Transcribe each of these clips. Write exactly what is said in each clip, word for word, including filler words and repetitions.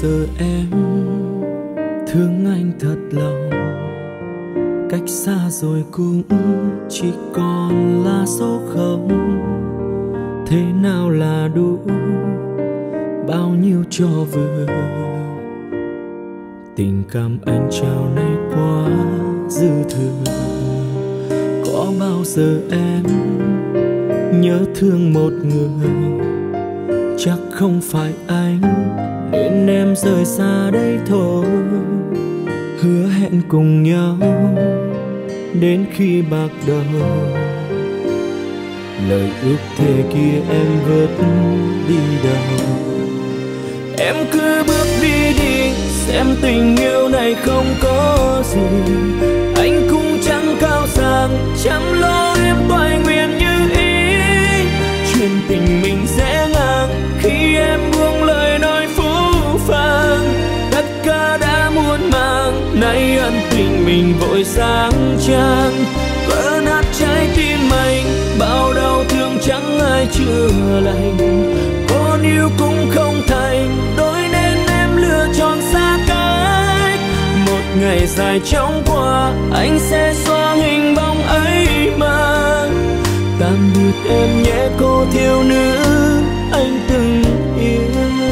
giờ em thương anh thật lòng, cách xa rồi cũng chỉ còn là số không. Thế nào là đủ, bao nhiêu cho vừa, tình cảm anh trao này quá dư thừa. Có bao giờ em nhớ thương một người, chắc không phải anh nên em rời xa đây thôi. Hứa hẹn cùng nhau đến khi bạc đầu, lời ước thề kia em vớt đi đâu. Em cứ bước đi đi, xem tình yêu này không có gì. Anh cũng chẳng cao sang, chăm lo em toại nguyện như ý. Chuyện tình mình sẽ ngang khi em buông lời nói phũ phàng. Tất cả đã muộn màng, nay ân tình mình vội sáng trang. Vỡ nát trái tim anh, bao đau thương chẳng ai chữa lành. Con yêu cũng không thành, đôi nên em lựa chọn xa cách. Một ngày dài chóng qua, anh sẽ xóa hình bóng ấy mà. Tạm biệt em nhé cô thiếu nữ anh từng yêu.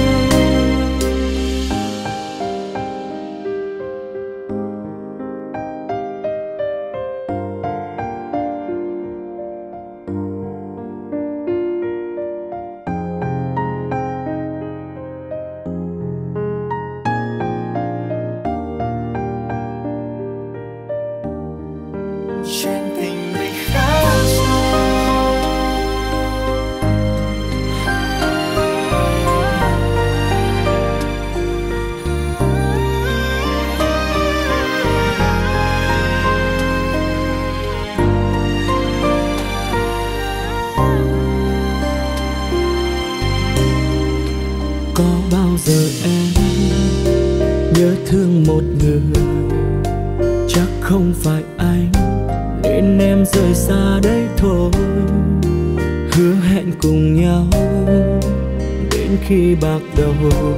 Thương một người, chắc không phải anh nên em rời xa đây thôi. Hứa hẹn cùng nhau đến khi bạc đầu,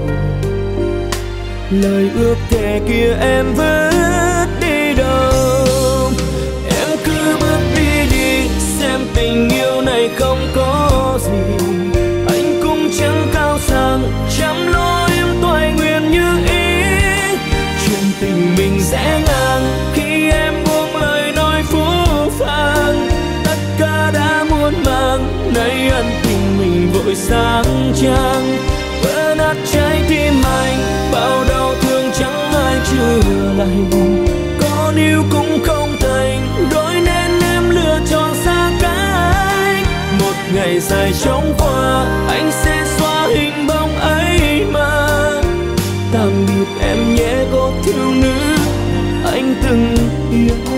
lời ước thề kia em vớt đi đâu. Em cứ bước đi đi, xem tình yêu này không có gì. Anh cũng chẳng cao sang, chăm lo em toại nguyện như ý. Tình mình sẽ ngang khi em buông lời nói phũ phàng. Tất cả đã muộn màng, nay ân tình mình vội sáng trang. Vỡ nát trái tim anh, bao đau thương chẳng ai chữa lành. Con yêu cũng không thành, đôi nên em lựa chọn xa cách. Một ngày dài chóng qua, anh sẽ xóa hình bóng ấy mà. Tạm biệt em nhé cô thiếu nữ anh từng yêu.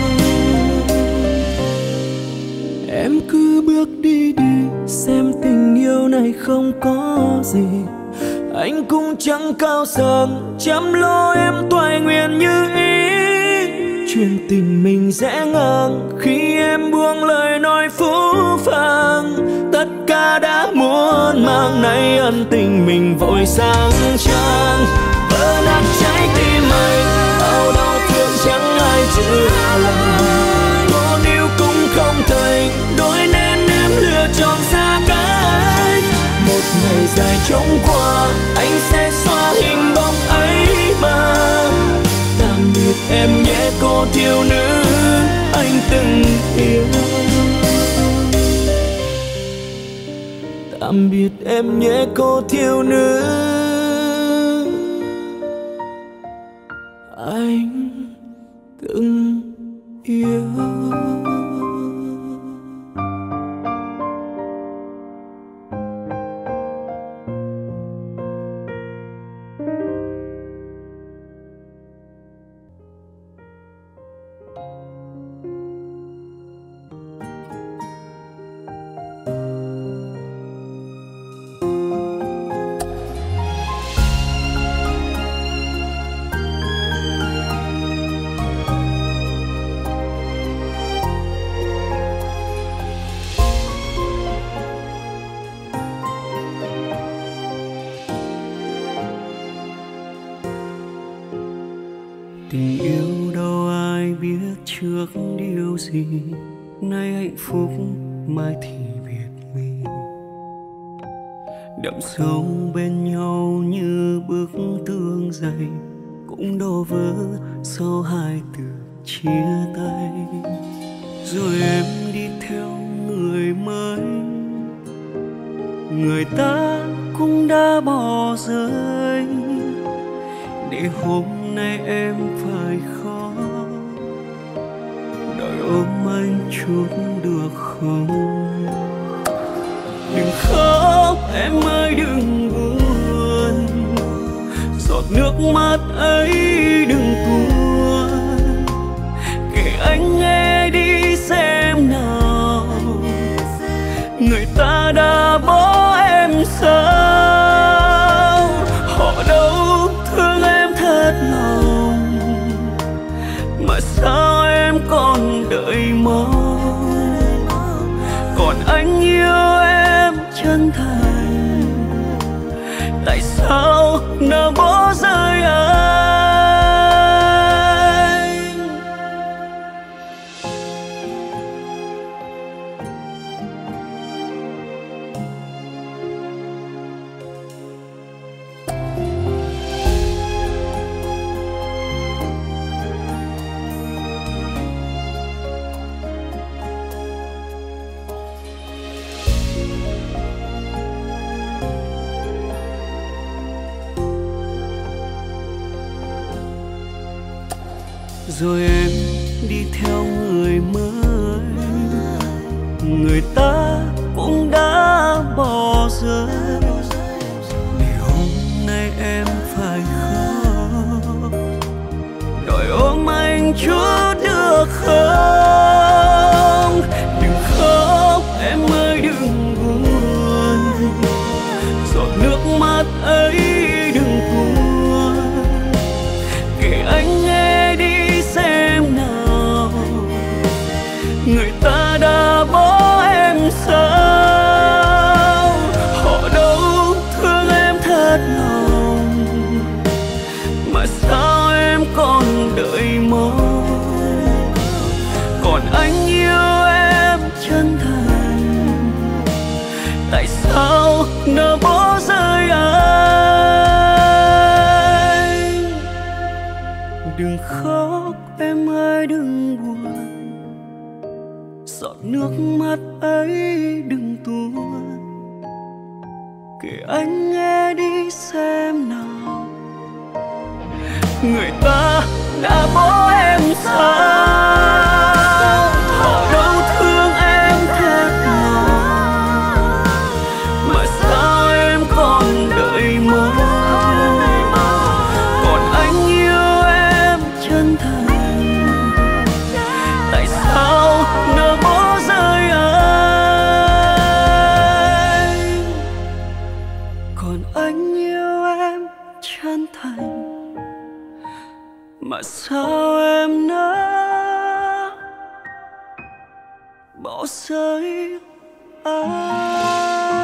Em cứ bước đi đi, xem tình yêu này không có gì. Anh cũng chẳng cao sang, chăm lo em toại nguyện như ý. Chuyện tình mình sẽ ngang khi em buông lời nói phũ phàng. Tất cả đã muộn màng, nay ân tình mình vội sáng trang. Vỡ nát trái tim anh, bao đau thương chẳng ai chữa lành. Con yêu cũng không thành, đôi nên em lựa chọn xa cách. Một ngày dài chóng qua, anh sẽ xóa hình bóng ấy mà. Tạm biệt em nhé cô thiếu nữ anh từng yêu. Tạm biệt em nhé cô thiếu nữ anh từng yêu. gì, nay hạnh phúc mai thì biệt ly. Đậm sâu bên nhau như bức tường dày, cũng đổ vỡ sau hai từ chia tay. Rồi em đi theo người mới, người ta cũng đã bỏ rơi, để hôm nay em phải khó đòi ôm anh chút được không? Đừng khóc em ơi đừng buồn, giọt nước mắt ấy đừng tuôn. Kể anh nghe đi xem nào, người ta đã bỏ em sao? Họ đâu thương em thật lòng, mà sao em còn đợi mong? Còn anh yêu em chân thành, tại sao nỡ bỏ rơi anh? Rồi em đi theo người mới, người ta cũng đã bỏ rơi, để hôm nay em phải khóc đòi ôm anh chút được không? Đừng khóc em ơi đừng buồn, giọt nước mắt ấy đừng tuôn. Kể anh nghe đi xem nào, người ta đã bỏ em sao? Họ đâu thương em thật lòng, mà sao em còn đợi mong? Còn anh yêu em chân thành, tại sao nỡ bỏ rơi anh? Đừng khóc em ơi đừng buồn, giọt nước mắt ấy đừng tuôn. Kể anh nghe đi xem nào, người ta đã bỏ em sao? Họ đâu thương em thật lòng, mà sao em còn đợi mong? Còn anh yêu em chân thành, tại sao nỡ bỏ rơi anh? Còn anh yêu em chân thành, mà sao em nỡ bỏ rơi anh?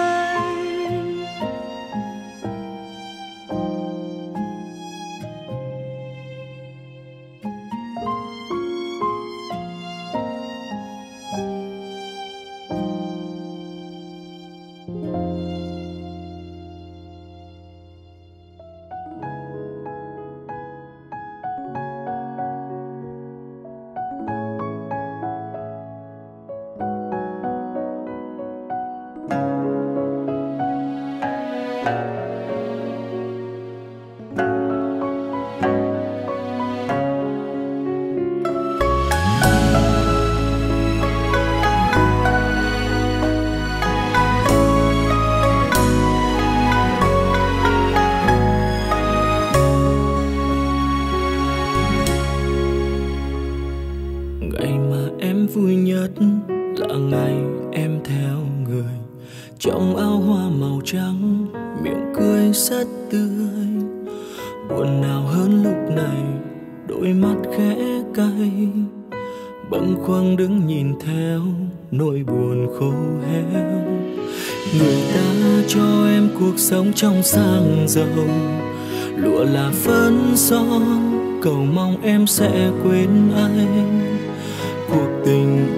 Vui nhất là ngày em theo người trong áo hoa màu trắng, miệng cười rất tươi. Buồn nào hơn lúc này, đôi mắt khẽ cay, bâng khuâng đứng nhìn theo nỗi buồn khô héo. Người ta cho em cuộc sống trong sang giàu, lụa là phấn son, cầu mong em sẽ quên anh. Cuộc tình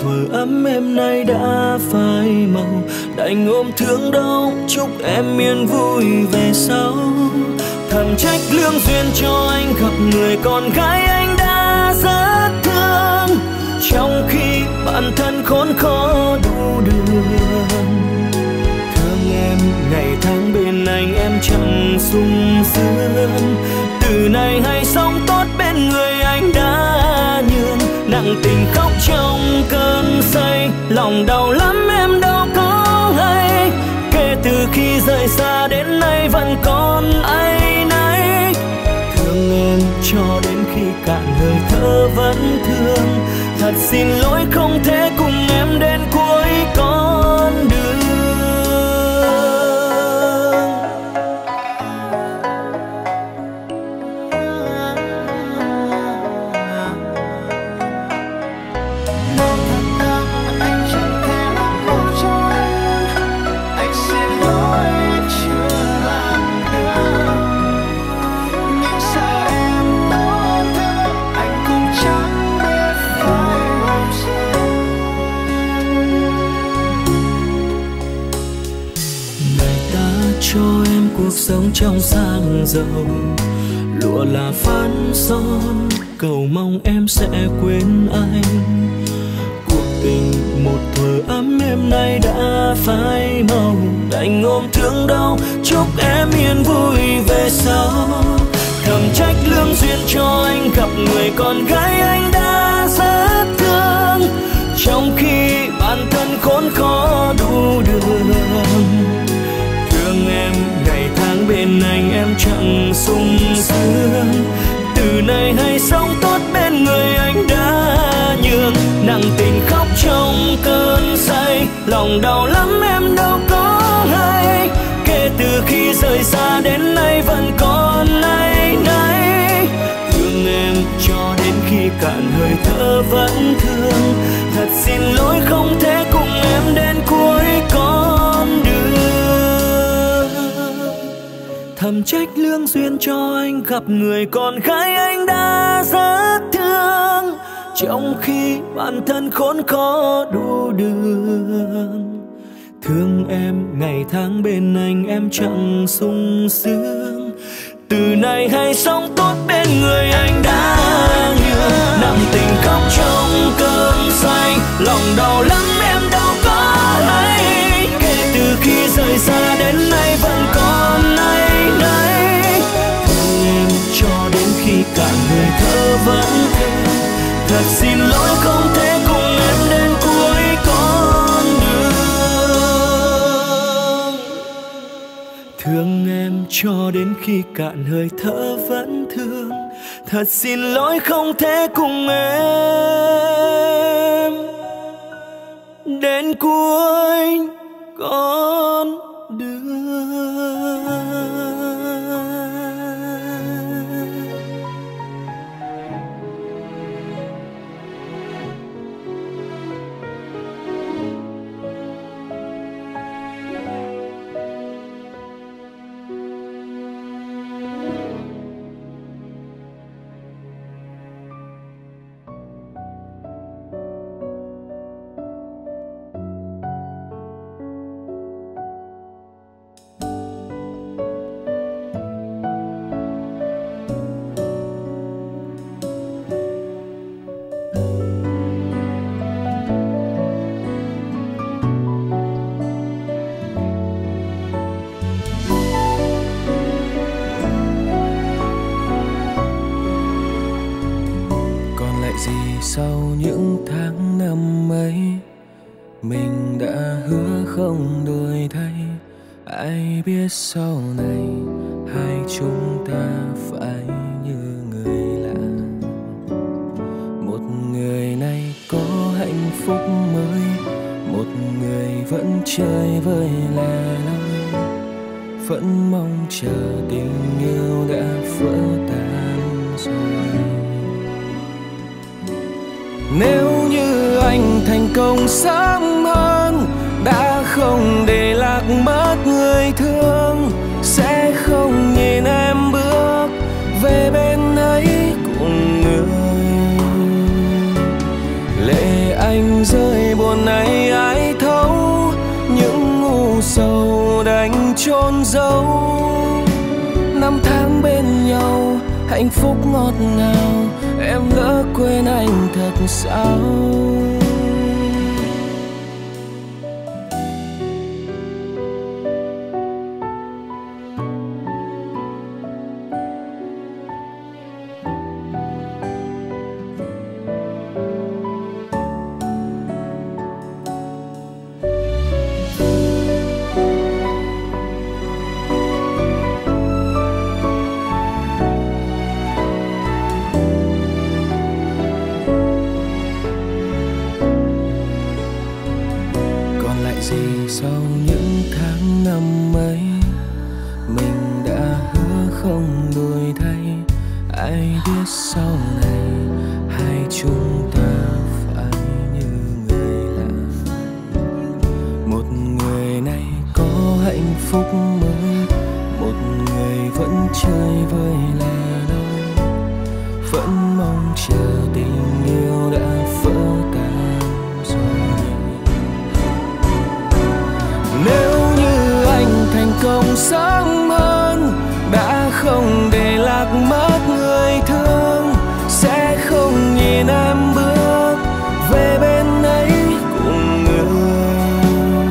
thuở ấm êm nay đã phai màu, đành ôm thương đau chúc em yên vui về sau. Thầm trách lương duyên cho anh gặp người con gái anh đã rất thương, trong khi bản thân khốn khó đủ đường. Thương em ngày tháng bên anh em chẳng sung sướng, từ nay hay sống tốt bên người anh đã nhường. Nặng tình khóc trong cơn say, lòng đau lắm em đâu có hay. Kể từ khi rời xa đến nay vẫn còn áy náy. Thương em cho đến khi cạn hơi thở vẫn thương. Thật xin lỗi không thể cùng em đến cuối con đường. Cuộc sống trong sang giàu, lụa là phấn son, cầu mong em sẽ quên anh. Cuộc tình một thuở ấm êm nay đã phai màu, đành ôm thương đau chúc em yên vui về sau. Thầm trách lương duyên cho anh gặp người con gái anh đã rất thương, trong khi bản thân khốn khó đủ đường. Thương em ngày tháng bên anh em chẳng sung sướng, từ nay hãy sống tốt bên người anh đã nhường. Nặng tình khóc trong cơn say, lòng đau lắm em đâu có hay. Kể từ khi rời xa đến nay vẫn còn áy náy. Thương em cho đến khi cạn hơi thở vẫn thương. Thật xin lỗi không thể cùng em đến cuối con đường. Thầm trách lương duyên cho anh gặp người con gái anh đã rất thương, trong khi bản thân khốn khó đủ đường. Thương em ngày tháng bên anh em chẳng sung sướng, từ nay hãy sống tốt bên người anh đã nhường. Nặng tình khóc trong cơn say, lòng đau lắm em đâu có hay. Kể từ khi rời xa đến nay vẫn còn áy náy. Thương em cho đến khi cạn hơi thở vẫn thương. Thật xin lỗi không thể cùng em đến cuối con đường. Thương em cho đến khi cạn hơi thở vẫn thương. Thật xin lỗi không thể cùng em đến cuối con đường. Sau những tháng năm ấy, mình đã hứa không đổi thay. Ai biết sau này hai chúng ta phải như người lạ. Một người này có hạnh phúc mới, một người vẫn chơi vơi lẻ loi, vẫn mong chờ tình yêu đã vỡ tan rồi. Nếu như anh thành công sớm hơn, đã không để lạc mất người thương, sẽ không nhìn em bước về bên ấy cùng người. Lệ anh rơi hạnh phúc ngọt ngào. Em lỡ quên anh thật sao? Gì sau những tháng năm ấy, mình đã hứa không đổi thay. Ai biết sau này hai chúng ta phải như người lạ. Một người này có hạnh phúc mới, một người vẫn chơi với lẻ loi, vẫn mong chờ tình yêu đã vỡ tan rồi. Nếu như anh thành công sớm hơn, đã không để lạc mất người thương, sẽ không nhìn em bước về bên ấy cùng người.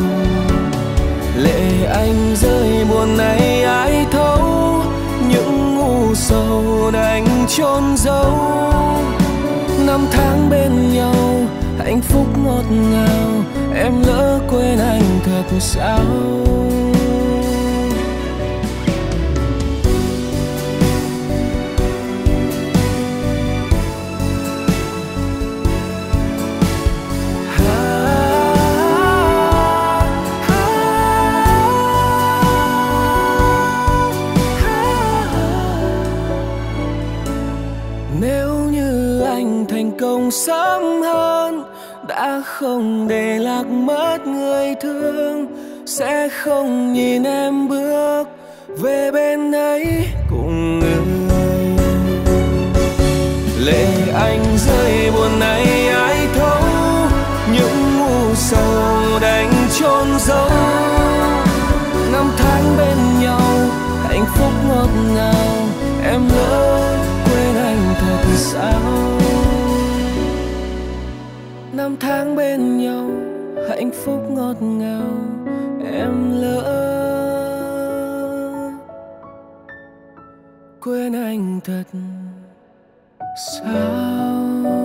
Lệ anh rơi buồn này ai thấu, những ngu sầu đành chôn giấu. Năm tháng bên nhau hạnh phúc ngọt ngào, em lỡ quên anh thật sao? Nếu như anh thành công sớm hơn, đã không để lạc mất người thương, sẽ không nhìn em bước về bên ấy cùng người. Lệ anh rơi buồn này ai thấu, những ngu sầu đành chôn giấu. Năm tháng bên nhau hạnh phúc ngọt ngào, em lỡ quên anh thật sao? Năm tháng bên nhau hạnh phúc ngọt ngào, em lỡ quên anh thật sao?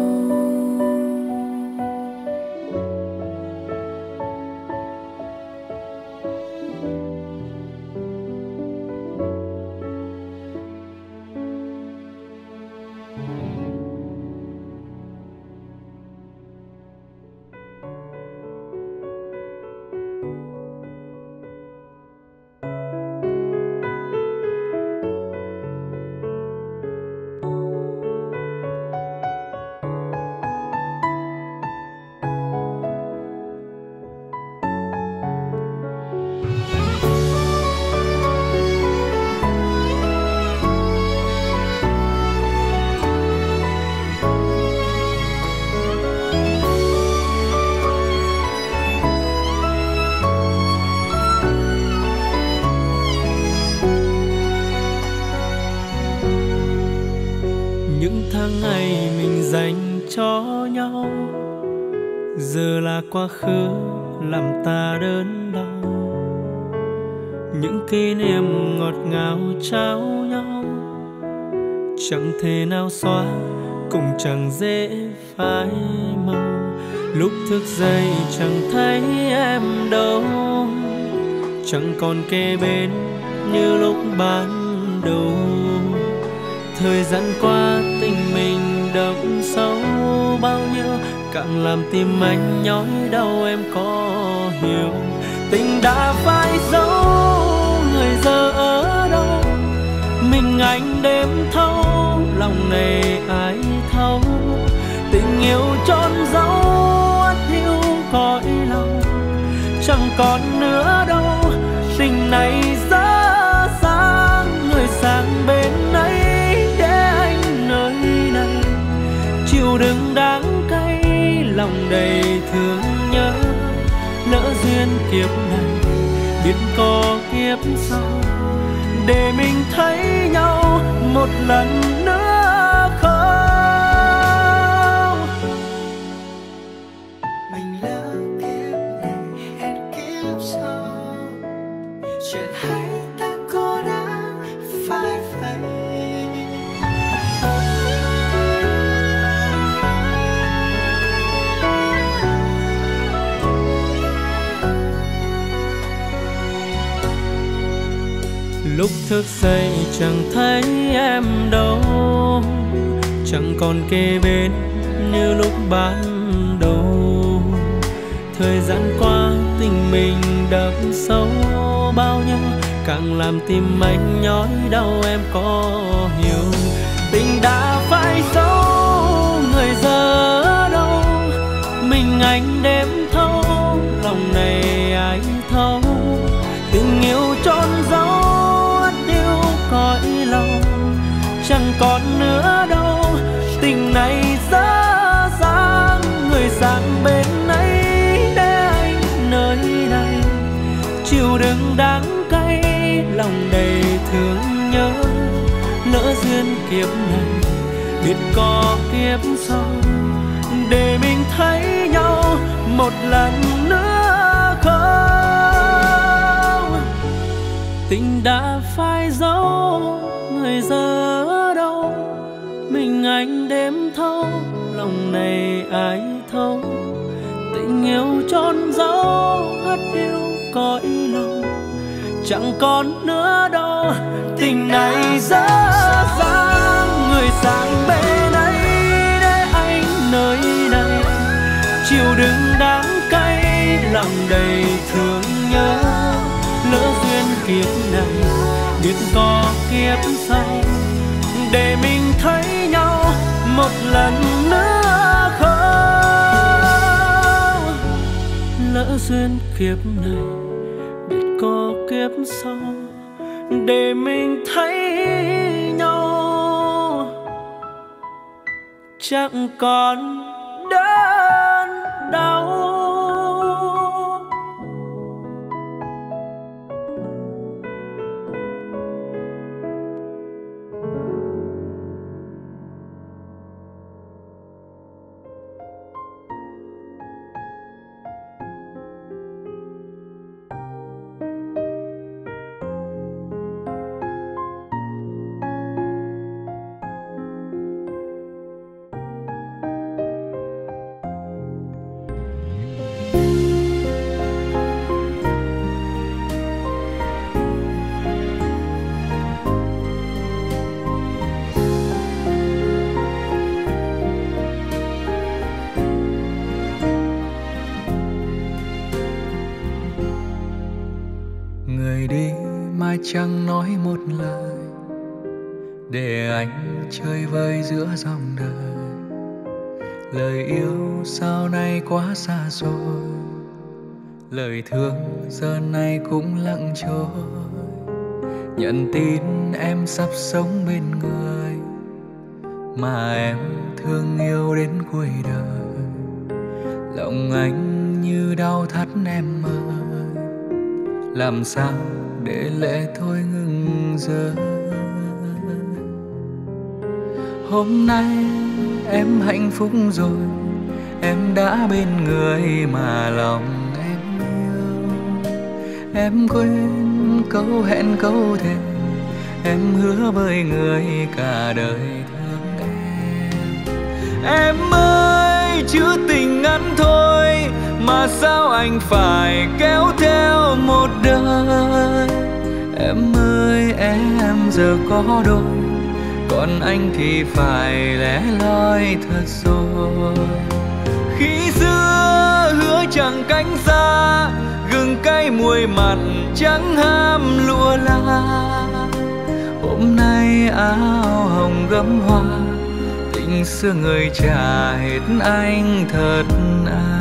cho nhau, giờ là quá khứ làm ta đớn đau. Những kỷ niệm ngọt ngào trao nhau chẳng thể nào xóa, cũng chẳng dễ phai màu. Lúc thức dậy chẳng thấy em đâu, chẳng còn kề bên như lúc ban đầu. Thời gian qua tình mình đậm sâu bao nhiêu, càng làm tim anh nhói đau. Em có hiểu tình đã phai dấu, người giờ ở đâu? Mình anh đêm thâu, lòng này ai thấu? Tình yêu trôn dấu ắt hiu cõi lòng, chẳng còn nữa đâu. Tình này dở dang, người sang bên ấy để anh nơi này chịu đựng đắng cay. Lòng đầy thương nhớ, lỡ duyên kiếp này biết có kiếp sau, để mình thấy nhau một lần nữa không? Mình lỡ kiếp này hẹn kiếp sau, chuyện hay ta có đã phải vậy. Lúc thức dậy chẳng thấy em đâu, chẳng còn kề bên như lúc ban đầu. Thời gian qua tình mình đậm sâu bao nhiêu, càng làm tim anh nhói đau em có hiểu. Tình đã phải dấu người giờ đâu, mình anh đêm thâu, lòng này ai thấu. Tình yêu trôn giấu yêu cõi lòng, chẳng còn nữa đâu. Tình này dở dang, người sang bên ấy để anh nơi này chịu đựng đắng cay, lòng đầy thương nhớ. Lỡ duyên kiếp này biết có kiếp sau, để mình thấy nhau một lần nữa không? Tình đã phai dấu người giờ đâu, mình anh đêm thâu, lòng này ai thấu. Tình yêu trôn giấu ắt yêu cõi lòng, chẳng còn nữa đâu. Tình này dở dang, người sang bên ấy để anh nơi này chịu đựng đắng cay, lòng đầy thương nhớ. Lỡ duyên kiếp này biết có kiếp sau, để mình thấy nhau một lần nữa không? Lỡ duyên kiếp này biết có kiếp sau, để mình thấy nhau chẳng còn đớn đau. Người đi mai chẳng nói một lời, để anh chơi vơi giữa dòng đời. Lời yêu sau này quá xa xôi, lời thương giờ này cũng lặng trôi. Nhận tin em sắp sống bên người mà em thương yêu đến cuối đời. Lòng anh như đau thắt em ơi, làm sao để lệ thôi ngừng rơi. Hôm nay em hạnh phúc rồi, em đã bên người mà lòng em yêu. Em quên câu hẹn câu thề, em hứa với người cả đời thương em. Em ơi chữ tình ngắn thôi, mà sao anh phải kéo theo một đời. Em ơi em giờ có đôi, còn anh thì phải lẻ loi thật rồi. Khi xưa hứa chẳng cánh xa, gừng cay muối mặn chẳng ham lụa la. Hôm nay áo hồng gấm hoa, tình xưa người trả hết anh thật à.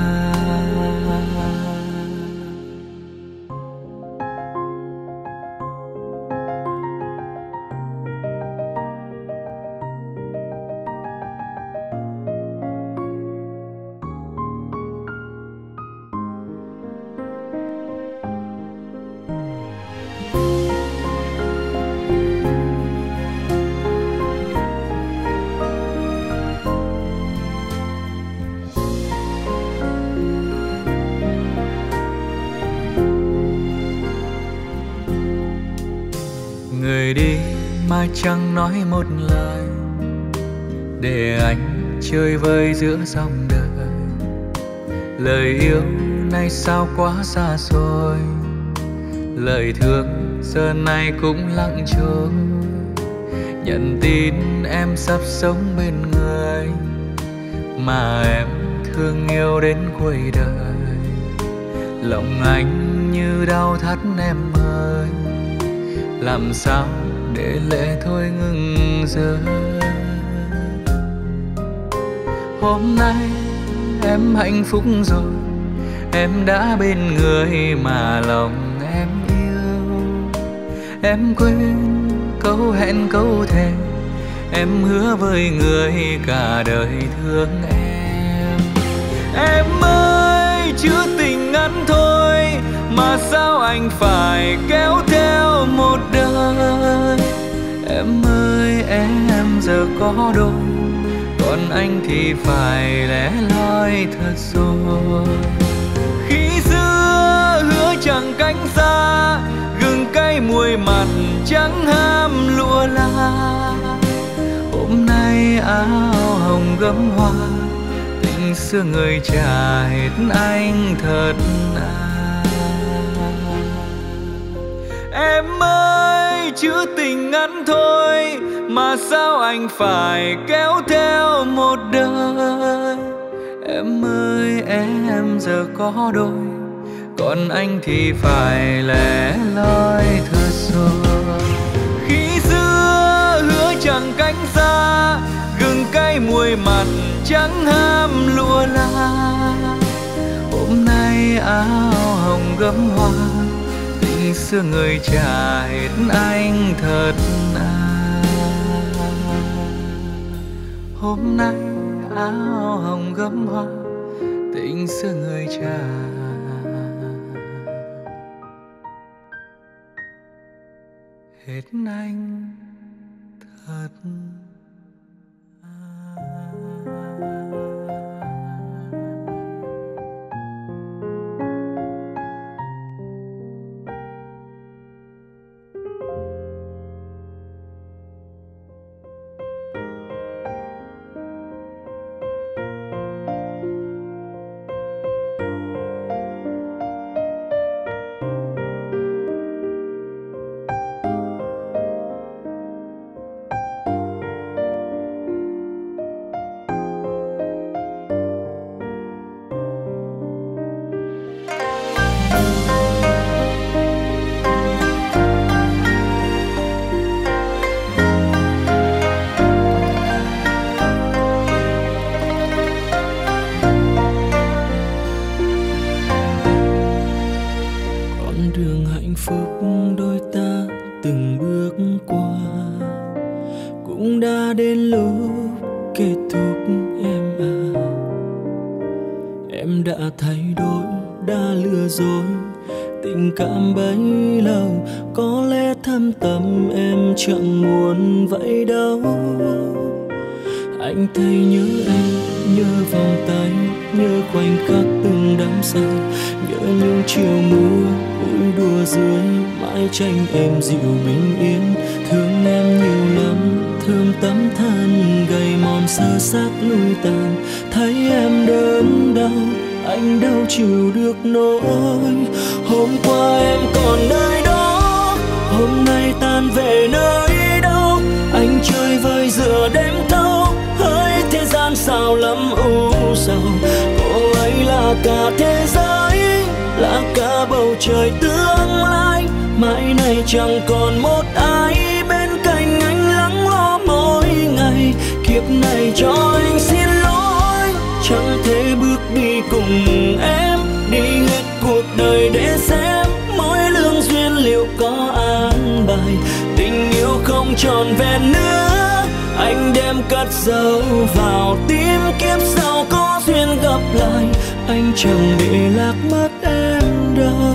mà chẳng nói một lời, để anh chơi vơi giữa dòng đời. Lời yêu nay sao quá xa xôi, lời thương giờ này cũng lặng trôi. Nhận tin em sắp sống bên người mà em thương yêu đến cuối đời. Lòng anh như đau thắt em ơi, làm sao để lệ thôi ngừng rơi. Hôm nay em hạnh phúc rồi, em đã bên người mà lòng em yêu. Em quên câu hẹn câu thề, em hứa với người cả đời thương em. Em ơi chữ tình ngắn thôi mà sao anh phải kéo theo một đời. Em ơi em giờ có đôi, còn anh thì phải lẻ loi thật rồi. Khi xưa hứa chẳng cánh xa, gừng cay muối mặn chẳng ham lụa la. Hôm nay áo hồng gấm hoa, tình xưa người trả hết anh thật à. Em ơi chữ tình ngắn thôi mà sao anh phải kéo theo một đời. Em ơi em giờ có đôi, còn anh thì phải lẻ loi thật rồi. Khi xưa hứa chẳng cánh xa, gừng cay muối mặn chẳng ham lụa la. Hôm nay áo hồng gấm hoa, tình xưa người trả hết anh thật à. Hôm nay áo hồng gấm hoa, tình xưa người trả hết anh thật à. Chẳng muốn vậy đâu. Anh thấy nhớ em, nhớ vòng tay, nhớ khoảnh khắc từng đắm say, nhớ những chiều mưa vui đùa dưới mái tranh em dịu bình yên. Thương em nhiều lắm, thương tấm thân gầy mòn sơ xác lui tàn. Thấy em đớn đau, anh đâu chịu được nỗi. Hôm qua em còn nơi đó, hôm nay tan về nơi đâu. Anh chơi vơi giữa đêm thâu, hỡi thế gian sao lắm u sầu. Cô ấy là cả thế giới, là cả bầu trời tương lai. Mãi này chẳng còn một ai bên cạnh anh lắng lo mỗi ngày. Kiếp này cho anh xin lỗi, chẳng thể bước đi cùng em. Đi hết cuộc đời để xem mỗi lương duyên liệu có an bài. Tình yêu không tròn vẹn nữa, anh đem cất dấu vào tim. Kiếp sau có duyên gặp lại, anh chẳng để lạc mất em đâu.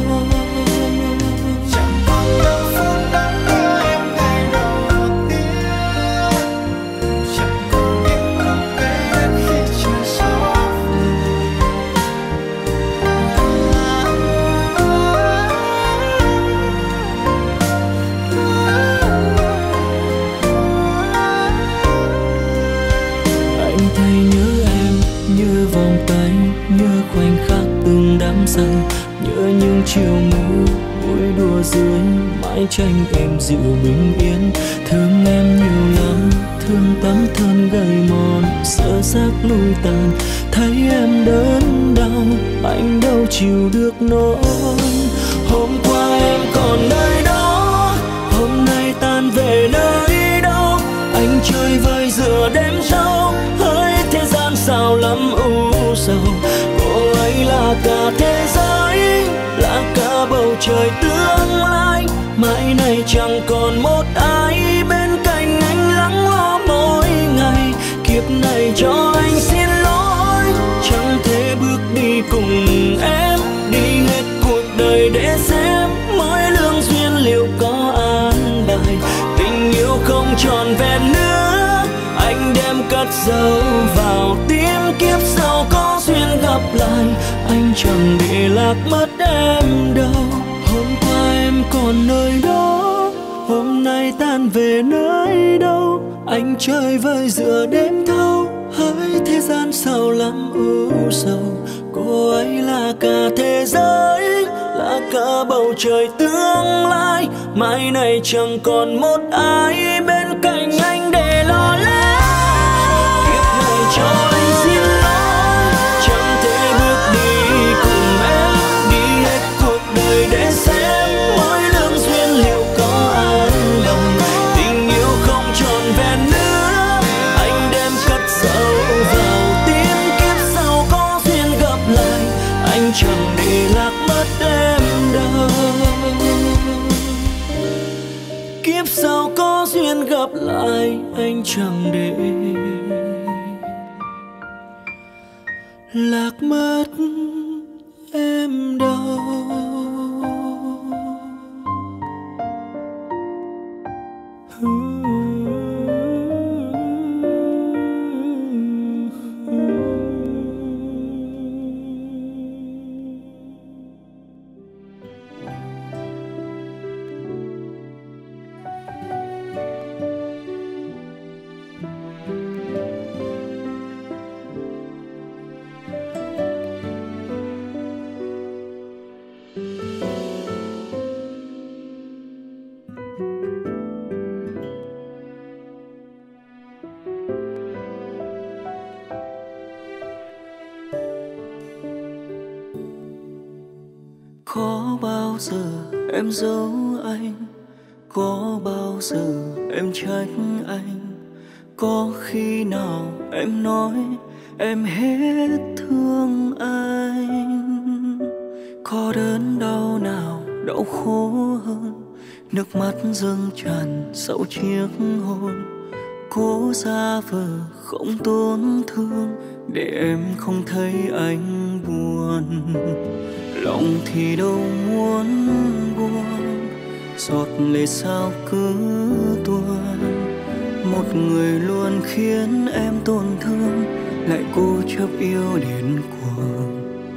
khác từng đám say. Nhớ những chiều mưa vui đùa dưới mái tranh em dịu bình yên. Thương em nhiều lắm, thương tấm thân gầy mòn, sợ xác lui tàn. Thấy em đớn đau, anh đâu chịu được nỗi. Hôm qua em còn nơi đó, hôm nay tan về nơi đâu. Anh chơi vơi giữa đêm thâu, hỡi thế gian sao lắm u sầu. Cô ấy là cả thế giới, là cả bầu trời tương lai. Mãi này chẳng còn một ai bên cạnh anh lắng lo mỗi ngày. Kiếp này cho anh xin lỗi, chẳng thể bước đi cùng em. Đi hết cuộc đời để xem mỗi lương duyên liệu có an bài. Tình yêu không tròn vẹn nữa, anh đem cất giấu vào tim. Kiếp sau có duyên gặp lại, anh chẳng để lạc mất em đâu. Hôm qua em còn nơi đó, hôm nay tan về nơi đâu. Anh chơi vơi giữa đêm thâu, hỡi thế gian sao lắm u sầu. Cô ấy là cả thế giới, là cả bầu trời tương lai. Mai này chẳng còn một ai bên cạnh anh để lo lắng. Kiếp này cho anh xin lỗi, chẳng thể bước đi cùng em. Đi hết cuộc đời để xem mỗi lương duyên liệu có an lòng. Tình yêu không tròn vẹn nữa, anh đem cất giấu vào tim. Kiếp sau có duyên gặp lại, anh chẳng để lạc mất em đâu. Kiếp sau có duyên gặp lại, anh chẳng để lạc mất em đâu. Có bao giờ em giấu anh, có bao giờ em trách anh, có khi nào em nói em hết thương anh. Có đớn đau nào đau khổ hơn nước mắt dâng tràn sau chiếc hôn. Cố giả vờ không tổn thương để em không thấy anh buồn. Lòng thì đâu muốn buông, giọt lệ sao cứ tuôn. Một người luôn khiến em tổn thương, lại cố chấp yêu đến cuồng.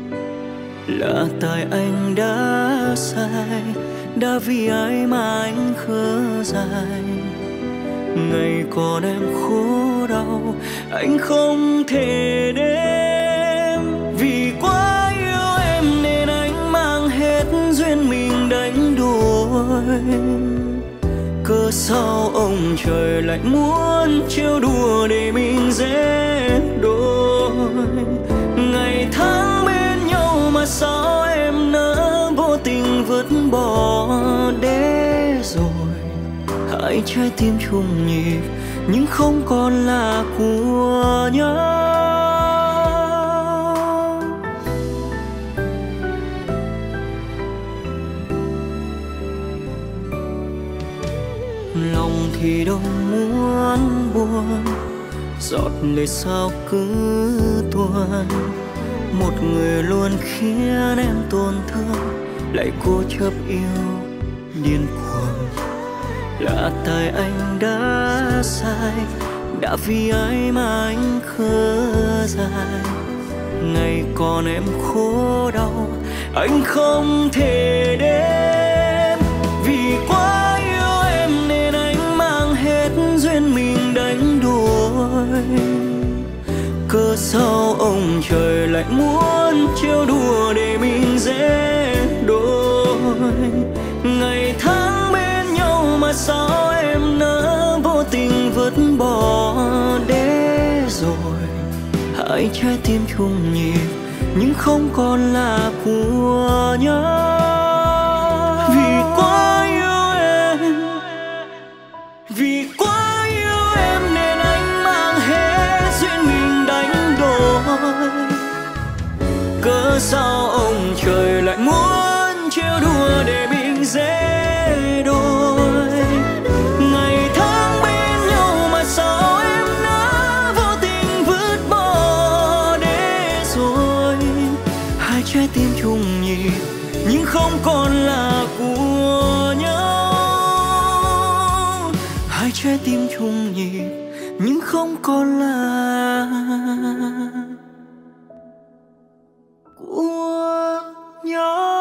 Là tại anh đã sai, đã vì ai mà anh khờ dại. Ngày còn em khổ đau, anh không thể đếm. Vì quá yêu em nên anh mang hết duyên mình đánh đuổi. Cớ sao ông trời lại muốn trêu đùa để mình dễ đôi. Ngày tháng bên nhau mà sao em nỡ vô tình vứt bỏ để rồi. Hai trái tim chung nhịp nhưng không còn là của nhau. Lòng thì đâu muốn buồn, giọt lệ sao cứ tuôn. Một người luôn khiến em tổn thương, lại cố chấp yêu điên cuồng. Là tại anh đã sai, đã vì ai mà anh khờ dại. Ngày còn em khổ đau, anh không thể đếm. Vì quá yêu em nên anh mang hết duyên mình đánh đuổi. Cớ Cớ sao ông trời lại muốn trêu đùa để mình dễ đôi. Ngày tháng bên nhau mà sao em nỡ vô tình vứt bỏ để rồi hai trái tim chung nhịp nhưng không còn là của nhau. Vì quá yêu em, vì quá yêu em nên anh mang hết duyên mình đánh đổi. Cớ sao ông trời lại muốn trêu đùa để mình dễ đôi. Ngày tháng bên nhau mà sao em đã vô tình vứt bỏ để rồi hai trái tim chung nhịp nhưng không còn là của nhau. Hai trái tim chung nhịp nhưng không còn là của nhau.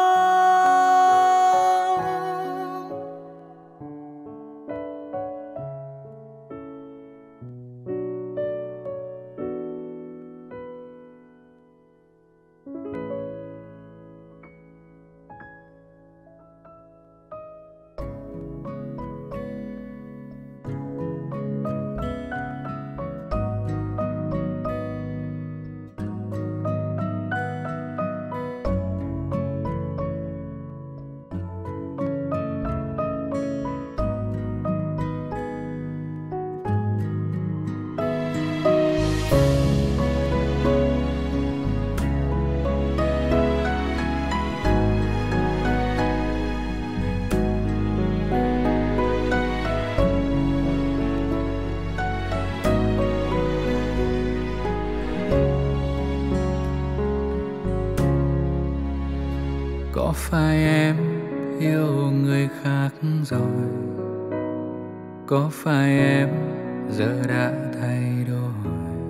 Có phải em yêu người khác rồi? Có phải em giờ đã thay đổi?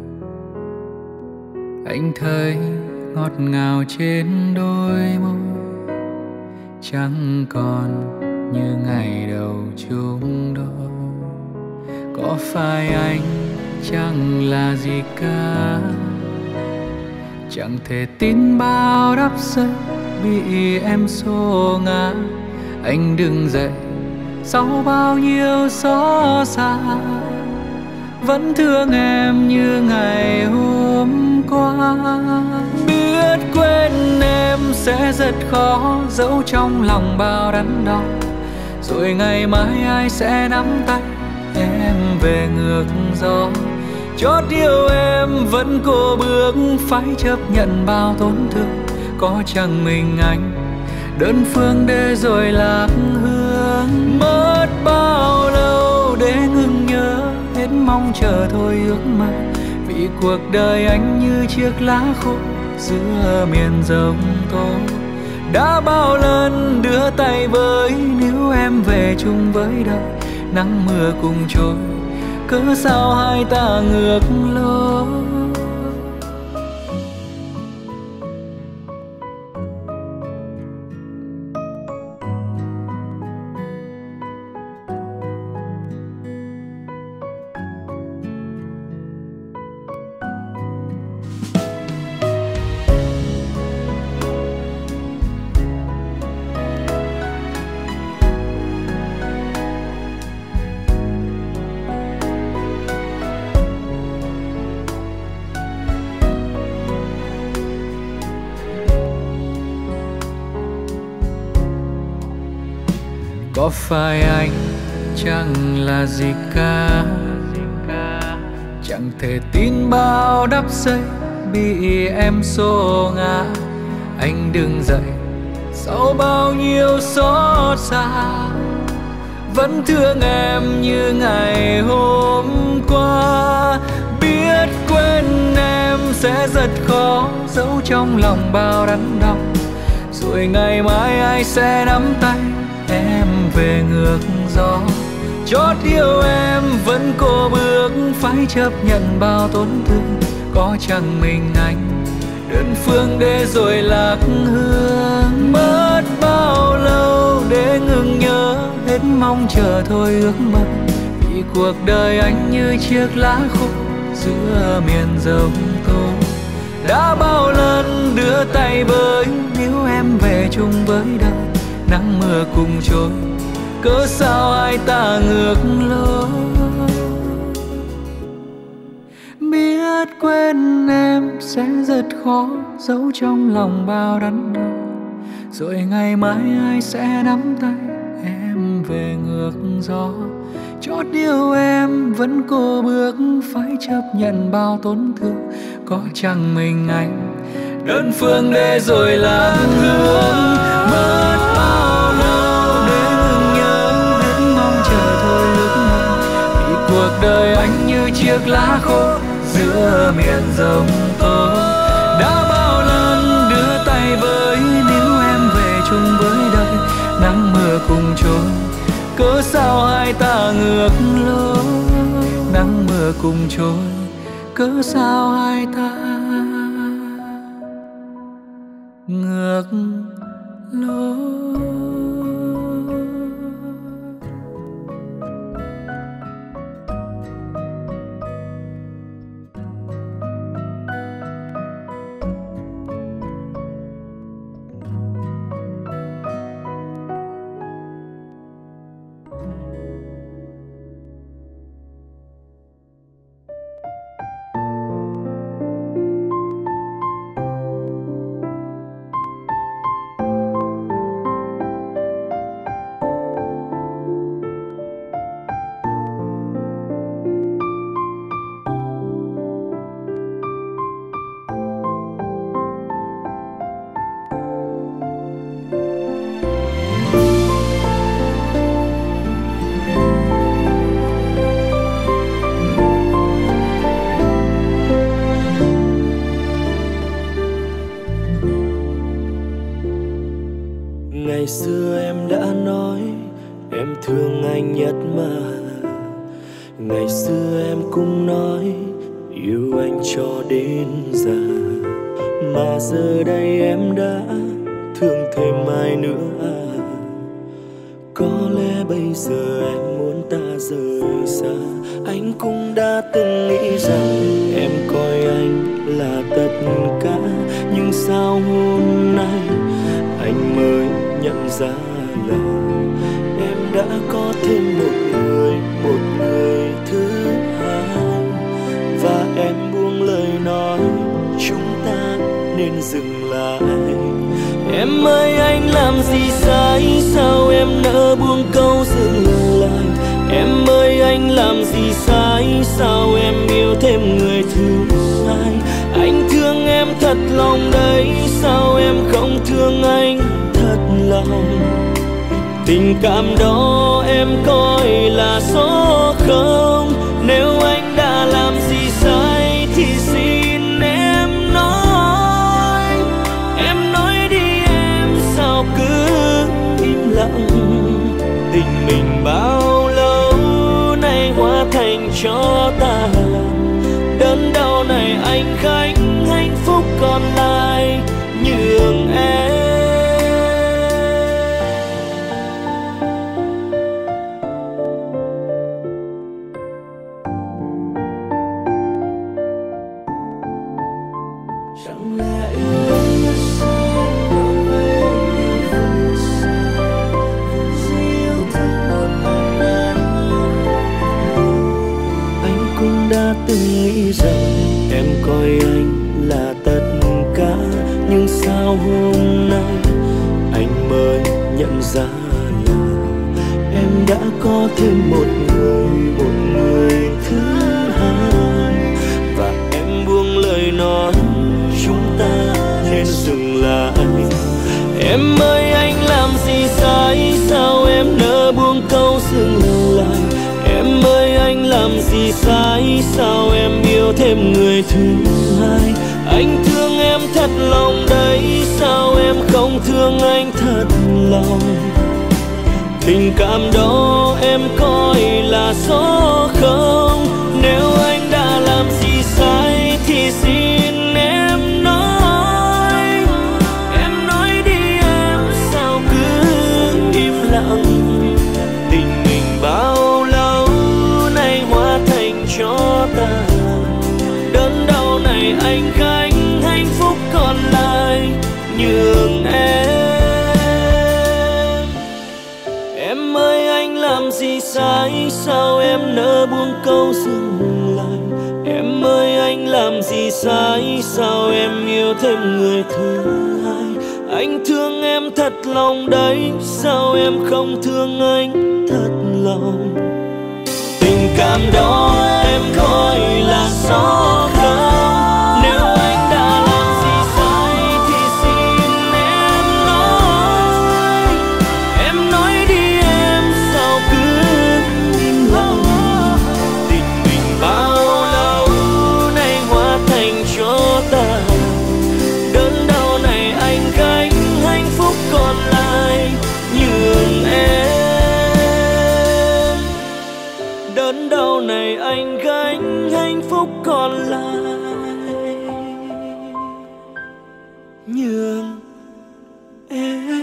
Anh thấy ngọt ngào trên đôi môi, chẳng còn như ngày đầu chung đôi. Có phải anh chẳng là gì cả, chẳng thể tin bao đắp giấc bị em xô ngã. Anh đứng dậy sau bao nhiêu xót xa, vẫn thương em như ngày hôm qua. Biết quên em sẽ rất khó, giấu trong lòng bao đắn đo. Rồi ngày mai ai sẽ nắm tay em về ngược gió. Chót yêu em vẫn cố bước, phải chấp nhận bao tổn thương. Có chẳng mình anh đơn phương để rồi lạc hương. Mất bao lâu để ngừng nhớ, hết mong chờ thôi ước mơ. Vì cuộc đời anh như chiếc lá khô giữa miền giông tố. Đã bao lần đưa tay với, nếu em về chung với đời nắng mưa cùng trôi. Cớ sao hai ta ngược lối? Có phải anh chẳng là gì cả, chẳng thể tin bao đắp giấy bị em xô ngã. Anh đứng dậy sau bao nhiêu xót xa, vẫn thương em như ngày hôm qua. Biết quên em sẽ rất khó, giấu trong lòng bao đắn đau. Rồi ngày mai ai sẽ nắm tay em về ngược gió. Chót yêu em vẫn cố bước, phải chấp nhận bao tổn thương. Có chẳng mình anh đơn phương để rồi lạc hương. Mất bao lâu để ngừng nhớ, hết mong chờ thôi ước mơ. Vì cuộc đời anh như chiếc lá khô giữa miền giông tố. Đã bao lần đưa tay với, nếu em về chung với đời, nắng mưa cùng trôi, cớ sao hai ta ngược lối. Biết quên em sẽ rất khó, giấu trong lòng bao đắn đo, rồi ngày mai ai sẽ nắm tay em về ngược gió. Chót yêu em vẫn cô bước, phải chấp nhận bao tổn thương. Có chăng mình anh đơn phương để rồi lãng hướng. Mất bao lâu để ngừng nhớ, đến mong chờ thôi lúc này. Vì cuộc đời anh như chiếc lá khô giữa miền giông tố. Đã bao lần đưa tay với, nếu em về chung với đời, nắng mưa cùng trôi, cớ sao hai ta ngược lối. Nắng mưa cùng trôi, cớ sao hai ta ngược lối. Ngày xưa em đã nói em thương anh nhất mà. Ngày xưa em cũng nói yêu anh cho đến già. Mà giờ đây em đã thương thêm ai nữa à? Có lẽ bây giờ em muốn ta rời xa. Anh cũng đã từng nghĩ rằng em coi anh là tất cả. Nhưng sao hôm nay anh mới nhận ra là em đã có thêm một người, một người thứ hai. Và em buông lời nói chúng ta nên dừng lại. Em ơi anh làm gì sai, sao em nỡ buông câu dừng lại. Em ơi anh làm gì sai, sao em yêu thêm người thứ hai. Anh thương em thật lòng đấy, sao em không thương anh thật lòng. Tình cảm đó em coi là số không. Nếu anh đã làm gì sai thì xin em nói. Em nói đi em, sao cứ im lặng. Tình mình bao lâu nay hóa thành cho tàn. Đớn đau này anh gánh, hạnh phúc còn lại nhường em. Chẳng lẽ yêu anh là sao, bảo vệ yêu vui sao. Chỉ yêu thương một anh em. Anh cũng đã từng nghĩ rằng em coi anh là tất cả. Nhưng sao hôm nay anh mới nhận ra là em đã có thêm một người, một người thứ hai. Và em buông lời nói chúng ta nên dừng lại. Em ơi anh làm gì sai, sao em nỡ buông câu dừng lại. Em ơi anh làm gì sai, sao em yêu thêm người thứ hai. Anh thương em thật lòng đấy, sao em không thương anh thật lòng. Tình cảm đó em coi là số không. Nếu anh đã làm gì sai thì xin em nói. Em nói đi em, sao cứ im lặng. Tình mình bao lâu nay hóa thành cho tàn. Đớn đau này anh gánh, hạnh gì sai, sao em nỡ buông câu dừng lại. Em ơi anh làm gì sai, sao em yêu thêm người thứ hai. Anh thương em thật lòng đấy, sao em không thương anh thật lòng. Tình cảm đó em coi là gió không. Nếu anh đã làm gì sai thì xin em nói. Em nói đi em, sao cứ im lặng. Tình mình bao lâu nay hóa thành cho tàn. Đớn đau này anh gánh, hạnh phúc còn lại nhường em. Đớn đau này anh gánh, hạnh phúc còn lại nhường em.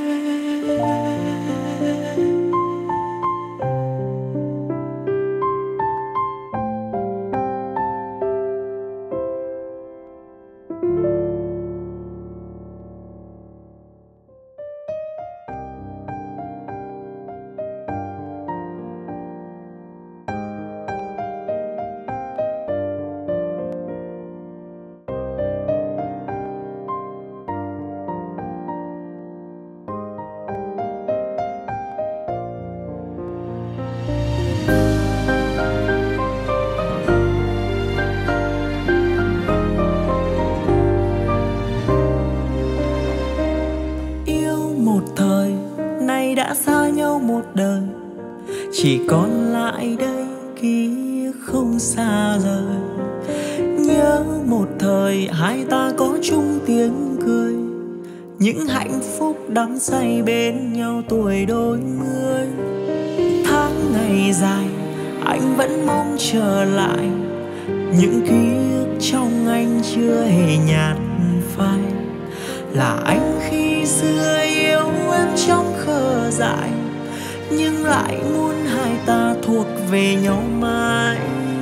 Đã xa nhau một đời, chỉ còn lại đây ký ức không xa rời. Nhớ một thời hai ta có chung tiếng cười, những hạnh phúc đắm say bên nhau tuổi đôi mươi. Tháng ngày dài anh vẫn mong trở lại, những ký ức trong anh chưa hề nhạt phai. Là anh khi xưa yêu em trong khờ dại, nhưng lại muốn hai ta thuộc về nhau mãi.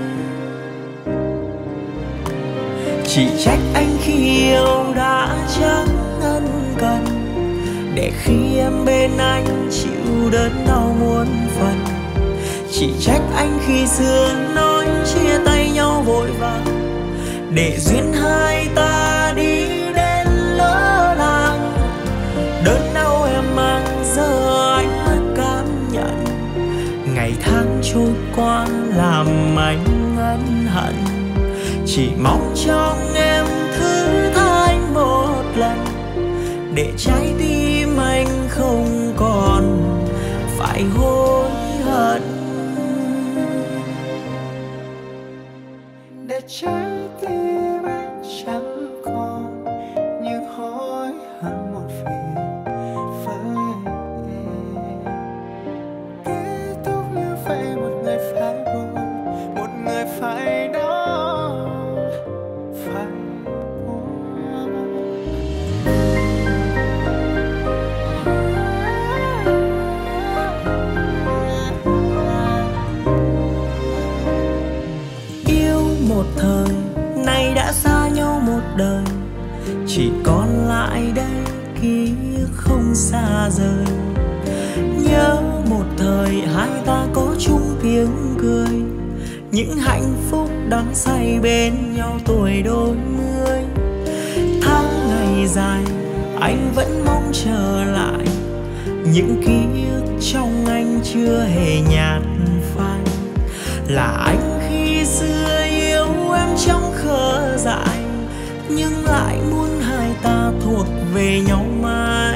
Chỉ trách anh khi yêu đã chẳng ân cần, để khi em bên anh chịu đớn đau muôn phần. Chỉ trách anh khi xưa nói chia tay nhau vội vàng, để duyên hai ta đi đến lỡ làng. Đớn đau em mang giờ anh mới cảm nhận, ngày tháng trôi qua làm anh ân hận. Chỉ mong trong em thứ tha anh một lần, để trái tim anh không còn phải hối hận. Để trái tim anh chẳng còn những hối hận một vì phải kết thúc như vậy. Một người phải buồn, một người phải đau, phải buồn. Yêu một thời nay đã xa nhau một đời, chỉ còn lại đây ký ức không xa rời. Nhớ một thời hai ta có chung tiếng cười, những hạnh phúc đắm say bên nhau tuổi đôi mươi. Tháng ngày dài anh vẫn mong trở lại, những ký ức trong anh chưa hề nhạt phai. Là anh khi xưa yêu em trong khờ dại, nhưng lại muốn hai ta thuộc về nhau mãi.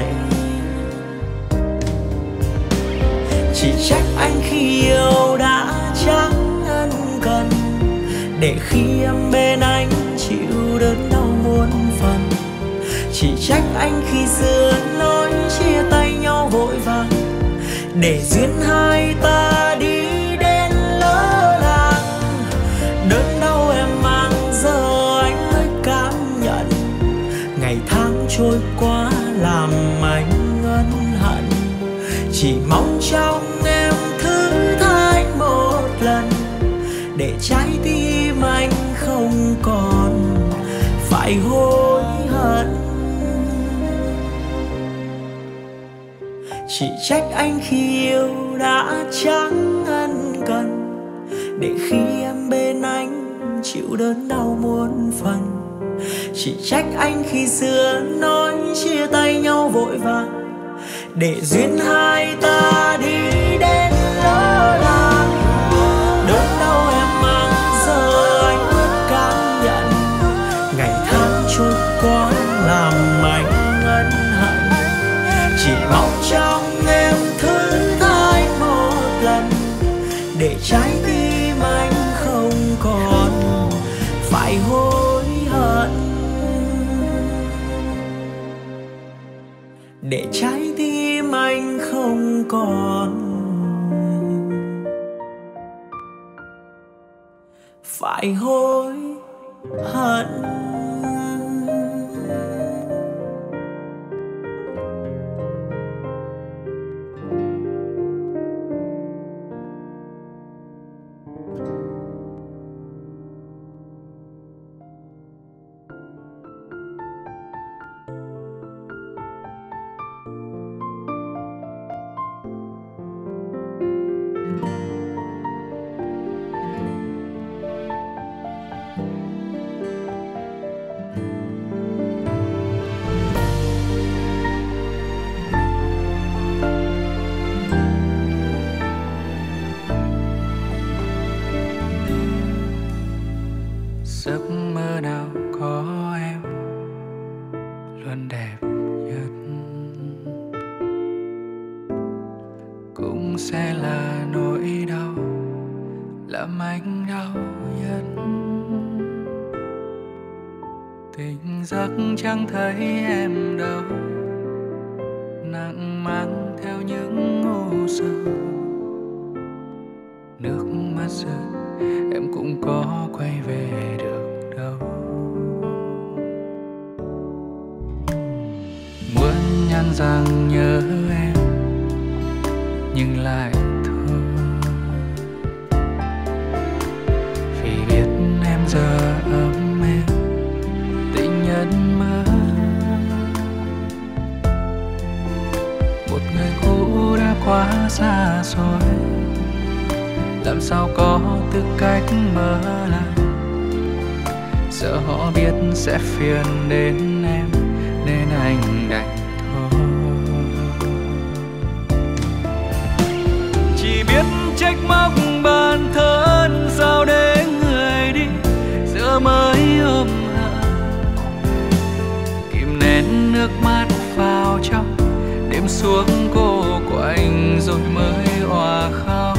Chỉ trách anh khi yêu đã chẳng ân cần, để khi em bên anh chịu đớn đau muôn phần. Chỉ trách anh khi xưa nói chia tay nhau vội vàng, để duyên hai ta đi đến lỡ làng. Đớn đau em mang giờ anh mới cảm nhận, ngày tháng trôi qua làm anh ân hận. Chỉ mong trong em thứ tha anh một lần, để trái tim anh không còn phải hối hận. Chỉ trách anh khi yêu đã chẳng ân cần, để khi em bên anh chịu đớn đau muôn phần. Chỉ trách anh khi xưa nói chia tay nhau vội vàng, để duyên hai ta đi đến lỡ làng. Đớn đau em mang giờ anh quyết cảm nhận, ngày tháng trôi qua làm anh ân hận. Chỉ mong trong em thứ tha một lần, để trái tim anh không còn phải hối hận. Để trái tim anh không còn phải hối hận. Giấc mơ nào có em luôn đẹp nhất, cũng sẽ là nỗi đau làm anh đau nhất. Tỉnh giấc chẳng thấy em đâu, nặng mang theo những u sầu. Nước mắt rơi em cũng có quay về được đâu. Muốn nhắn rằng nhớ em nhưng lại thôi, vì biết em giờ ấm êm tình nhân mơ. Một người cũ đã quá xa xôi, làm sao có tư cách mở lại. Sợ họ biết sẽ phiền đến em nên anh đành thôi. Chỉ biết trách móc bản thân, sao để người đi giờ mới ôm hận. Kìm nén nước mắt vào trong, đêm xuống cô của anh rồi mới òa khóc.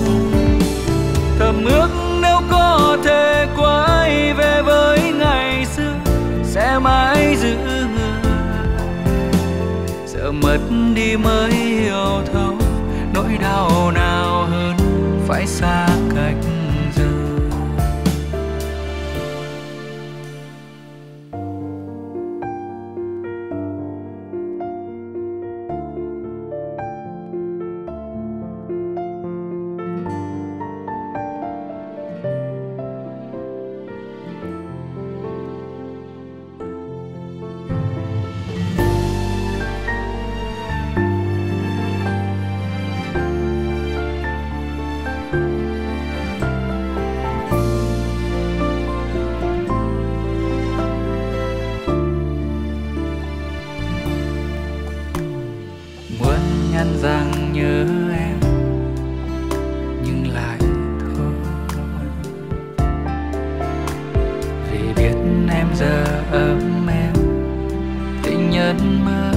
Thầm ước nếu có thể quay về với ngày xưa, sẽ mãi giữ người. Giờ mất đi mới hiểu thấu, nỗi đau nào hơn phải xa cách giờ. Rằng nhớ em nhưng lại thôi, vì biết em giờ ấm em tình nhân mơ.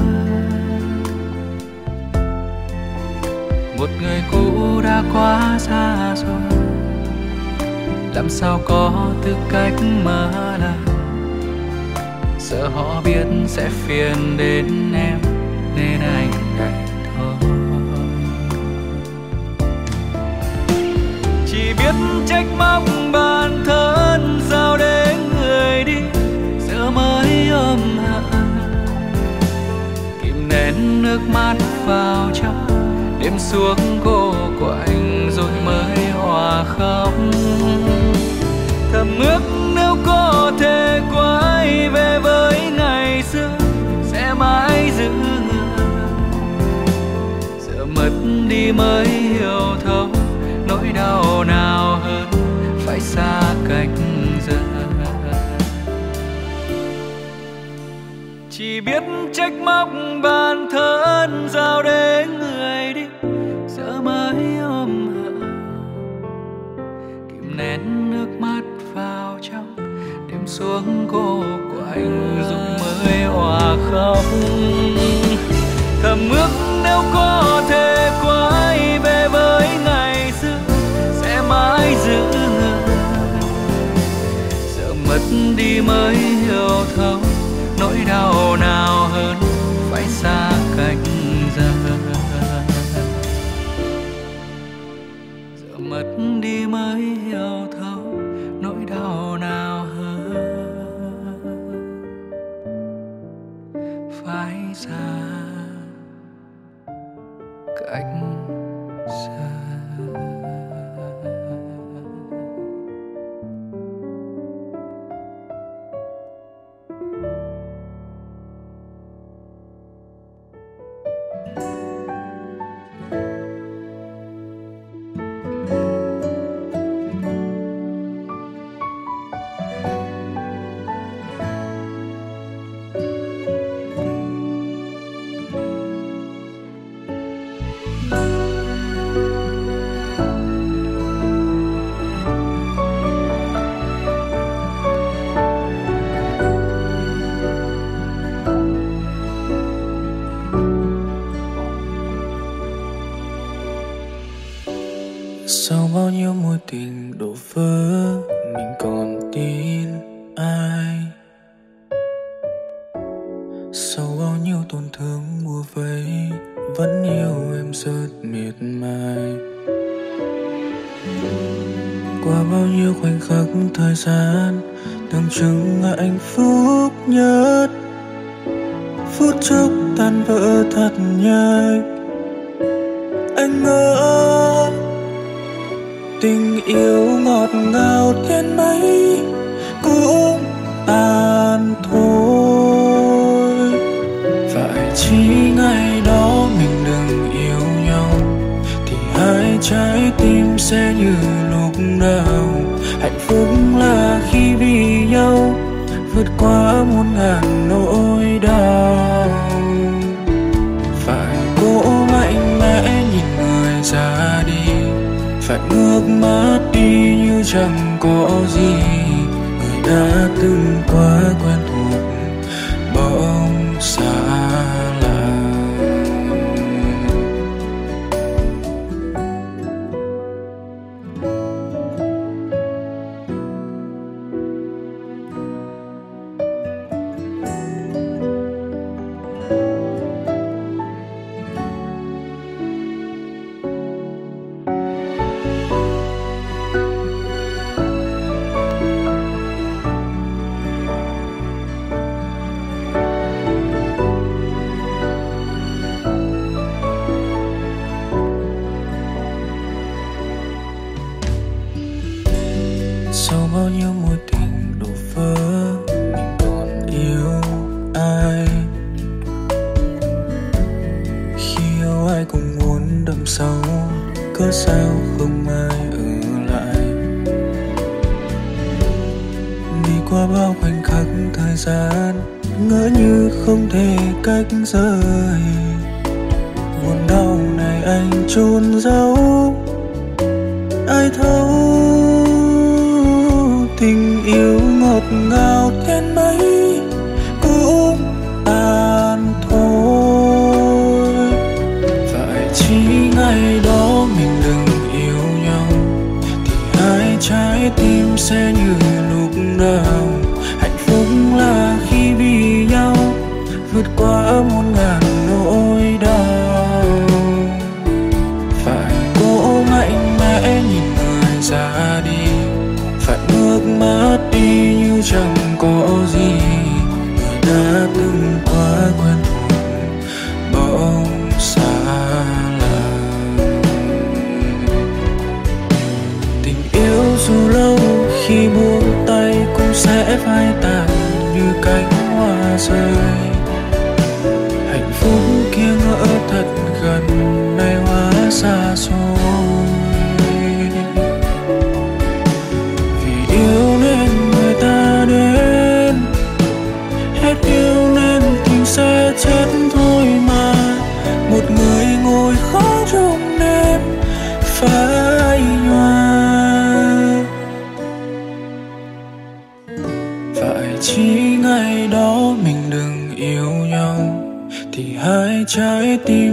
Một người cũ đã quá xa rồi, làm sao có tư cách mở lời. Sợ họ biết sẽ phiền đến em nên anh đành thôi. Chỉ biết trách móc bản thân, sao để người đi giờ mới ôm hận. Kìm nén nước mắt vào trong, đêm xuống cô của anh rồi mới hòa khóc. Thầm ước nếu có thể quay về với ngày xưa, sẽ mãi giữ người. mới hiểu thấu nỗi đau nào hơn phải xa cách giờ. Chỉ biết trách móc bản thân giao đến người đi, giờ mới ôm hận kìm nén nước mắt vào trong đêm xuống cô của anh rồi mới hòa khóc. Thầm ước nếu có thể quay về với ngày xưa sẽ mãi giữ người, giờ mất đi mới hiểu thấu nỗi đau nào hơn phải xa cách giờ. Giờ mất đi mới hiểu thấu nỗi đau nào hơn phải xa cách xa. Sau bao nhiêu mối tình đổ vỡ, mình còn tin ai? Sau bao nhiêu tổn thương bủa vây, vẫn yêu em rất miệt mài. Qua bao nhiêu khoảnh khắc thời gian, tưởng chừng là hạnh phúc nhất, phút chốc tan vỡ thật nhanh. Anh ngỡ tình yêu ngọt ngào đến mấy cũng tàn thôi. Phải chỉ ngày đó mình đừng yêu nhau thì hai trái tim sẽ như lúc nào. Hạnh phúc là khi vì nhau vượt qua muôn ngàn nỗi đau. Phải cố mạnh mẽ nhìn người ra đi, phải ngước mắt đi như chẳng có gì. Người đã từng quá quen thuộc bỗng xa lạ. Sau bao nhiêu mối tình đổ vỡ, mình còn yêu ai? Khi yêu ai cũng muốn đâm sâu, cớ sao không ai ở lại? Đi qua bao khoảnh khắc thời gian, ngỡ như không thể cách rời. Buồn đau này anh chôn giấu, ai thấu tình yêu ngọt ngào đến mấy cũng tàn thôi. Phải chỉ ngày đó mình đừng yêu nhau thì hai trái tim sẽ như lúc nào. Hạnh phúc là khi vì nhau vượt qua muôn ngàn nỗi đau. Phải cố mạnh mẽ nhìn người ra đi, phải ngước mắt đi như chẳng có gì. Người đã từng quá quen thuộc bỗng xa lạ. Tình yêu dù lâu khi buông tay cũng sẽ phai tàn như cánh hoa rơi. Hạnh phúc kia ngỡ thật gần nay hóa xa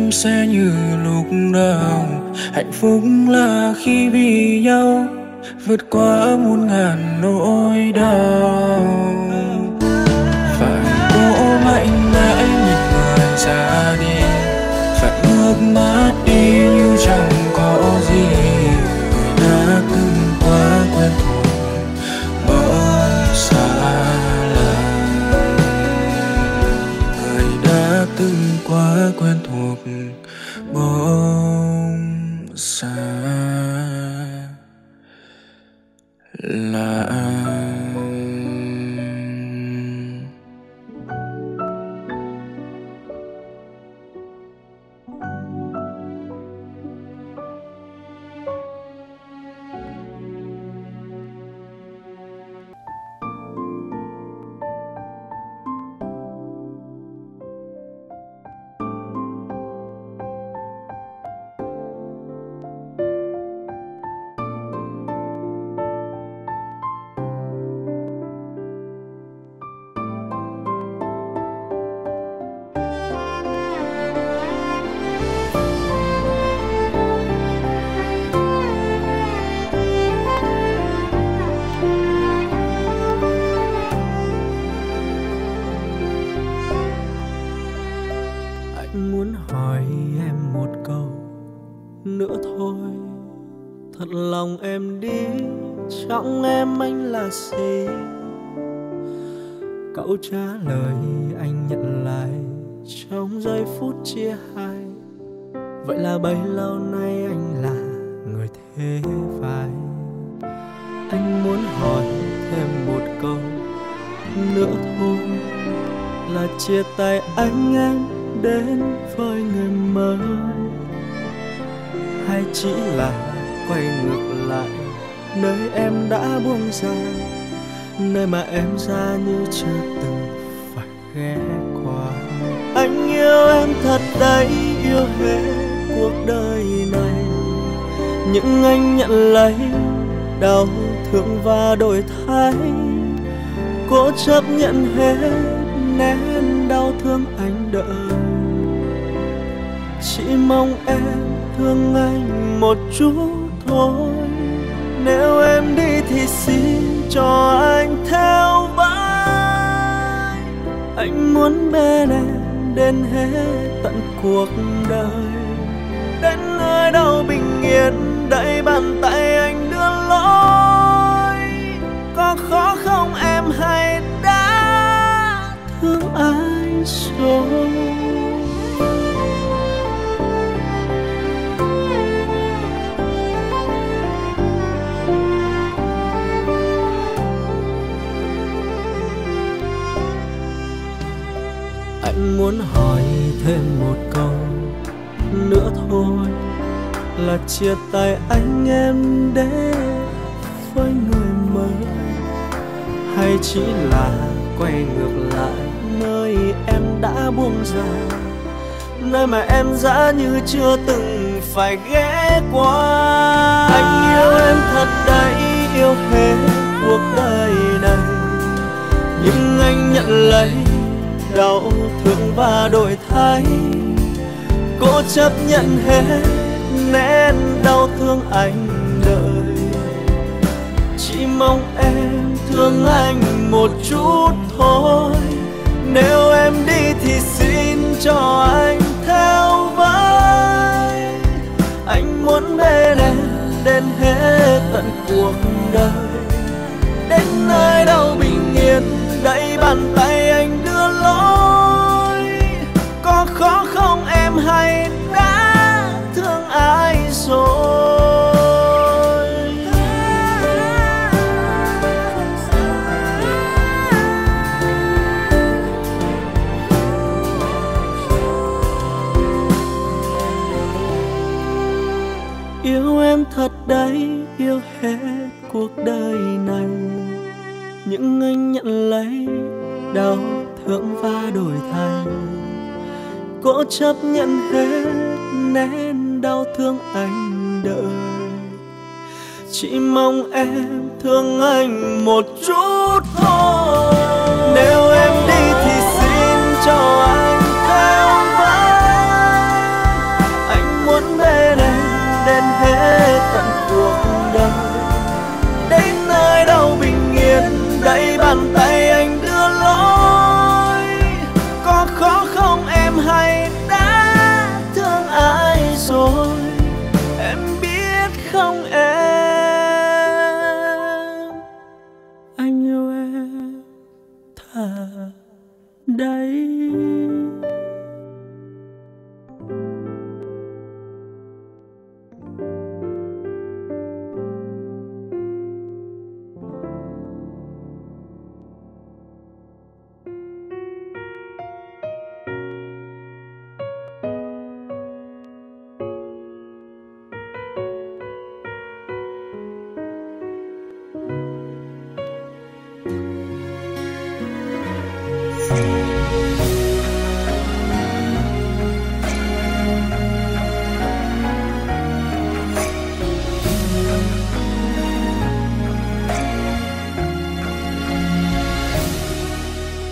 em sẽ như lúc đầu. Hạnh phúc là khi vì nhau vượt qua muôn ngàn nỗi đau. Phải cố mạnh mẽ nhìn người ra đi, phải ngước mắt đi như chẳng có gì. Người đã từng quá quen thuộc bỗng xa lạ, người đã từng quá quen thuộc bỗng xa lạ. Muốn hỏi em một câu nữa thôi, thật lòng em đi, trong em anh là gì? Câu trả lời anh nhận lại trong giây phút chia hai. Vậy là bấy lâu nay anh là người thế phải. Anh muốn hỏi thêm một câu nữa thôi, là chia tay anh em đến với người mới, hay chỉ là quay ngược lại nơi em đã buông ra, nơi mà em ra như chưa từng phải ghé qua. Anh yêu em thật đấy, yêu hết cuộc đời này, nhưng anh nhận lấy đau thương và đổi thay, cố chấp nhận hết nén đau thương anh đợi. Chỉ mong em thương anh một chút thôi, nếu em đi thì xin cho anh theo vai. Anh muốn bên em đến hết tận cuộc đời, đến nơi đâu bình yên đẩy bàn tay anh đưa lối. Có khó không em hay đã thương ai rồi? Anh muốn hỏi thêm một câu nữa thôi, là chia tay anh em để với người mới, hay chỉ là quay ngược lại nơi em đã buông ra, nơi mà em dã như chưa từng phải ghé qua. Anh yêu em thật đấy, yêu hết cuộc đời này, nhưng anh nhận lấy đau thương và đổi thay, cố chấp nhận hết nén đau thương anh đợi. Chỉ mong em thương anh một chút thôi, nếu em đi thì xin cho anh theo vai. Anh muốn bên em đến hết tận cuộc đời, đến nơi đâu bình yên đẩy bàn tay anh đưa lối. Có khó không em hay đã thương ai rồi? Yêu em thật đấy, yêu hết cuộc đời này, nhưng anh nhận lấy đau thương và đổi thay, cố chấp nhận hết nén đau thương anh đợi. Chỉ mong em thương anh một chút thôi, nếu em đi thì xin cho anh theo vai.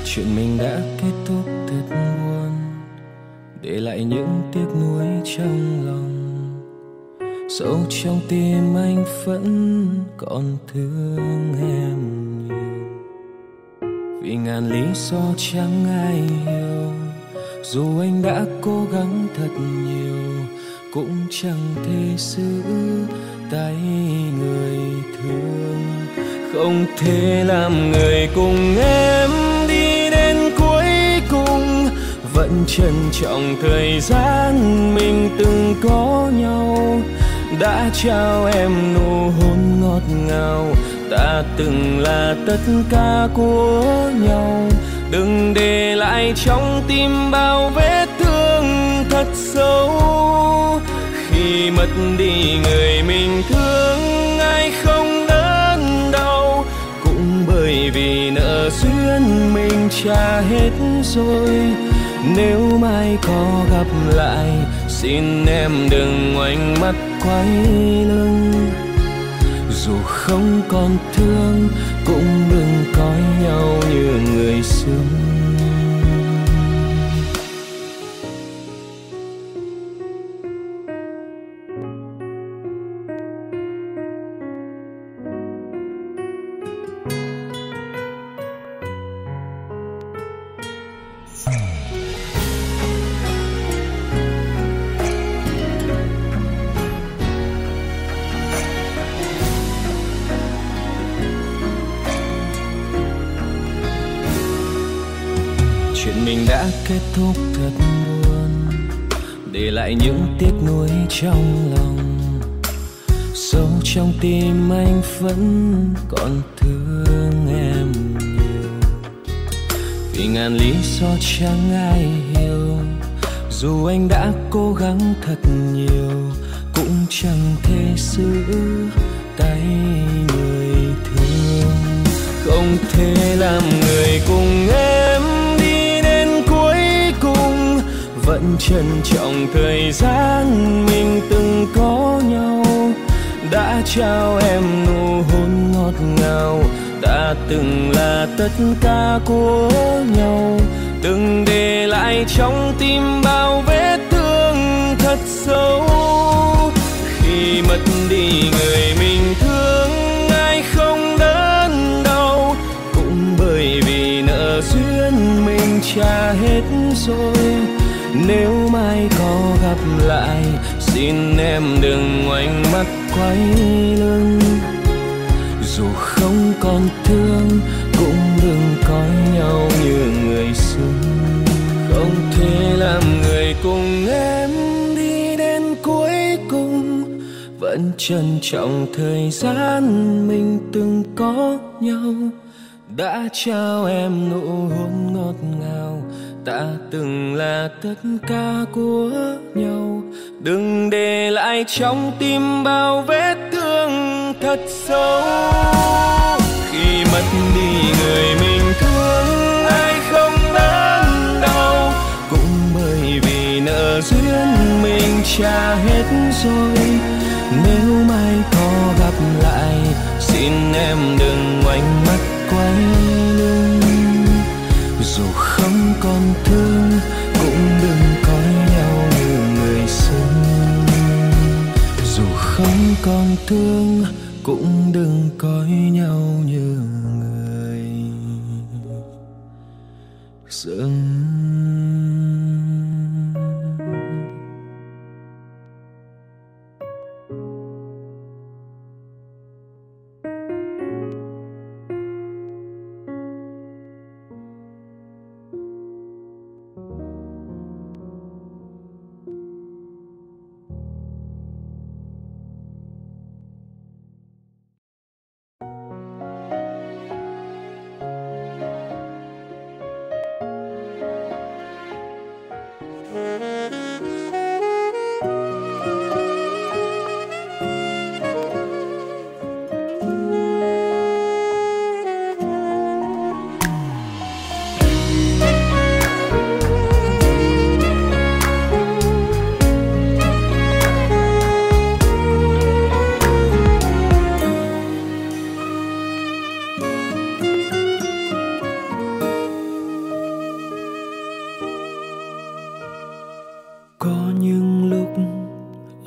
Chuyện mình đã kết thúc thật buồn, để lại những tiếc nuối trong lòng. Sâu trong tim anh vẫn còn thương em nhiều, vì ngàn lý do chẳng ai hiểu. Dù anh đã cố gắng thật nhiều, cũng chẳng thể giữ tay người thương. Không thể làm người cùng em đi đến cuối cùng, vẫn trân trọng thời gian mình từng có nhau. Đã trao em nụ hôn ngọt ngào, ta từng là tất cả của nhau. Đừng để lại trong tim bao vết thương thật sâu. Khi mất đi người mình thương, ai không đớn đau, cũng bởi vì nợ duyên mình trả hết rồi. Nếu mai có gặp lại, xin em đừng ngoảnh mắt quay lưng. Dù không còn thương, cũng đừng coi nhau như người xưa. Chuyện mình đã kết thúc thật buồn, để lại những tiếc nuối trong lòng. Sâu trong tim anh vẫn còn thương em nhiều, vì ngàn lý do chẳng ai hiểu. Dù anh đã cố gắng thật nhiều, cũng chẳng thể giữ tay người thương. Không thể làm người cùng em vẫn trân trọng thời gian mình từng có nhau. Đã trao em nụ hôn ngọt ngào, đã từng là tất cả của nhau. Đừng để lại trong tim bao vết thương thật sâu. Khi mất đi người mình thương, ai không đớn đau, cũng bởi vì nợ duyên mình trả hết rồi. Nếu mai có gặp lại, xin em đừng ngoảnh mắt quay lưng. Dù không còn thương, cũng đừng coi nhau như người xưa. Không thể làm người cùng em đi đến cuối cùng, vẫn trân trọng thời gian mình từng có nhau. Đã trao em nụ hôn ngọt ngào, ta từng là tất cả của nhau. Đừng để lại trong tim bao vết thương thật sâu. Khi mất đi người mình thương, ai không đớn đau, cũng bởi vì nợ duyên mình trả hết rồi. Nếu mai có gặp lại, xin em đừng ngoảnh mắt quay lưng. Dù không còn thương, cũng đừng coi nhau như người xưa. Dù không còn thương, cũng đừng coi nhau như người xưa.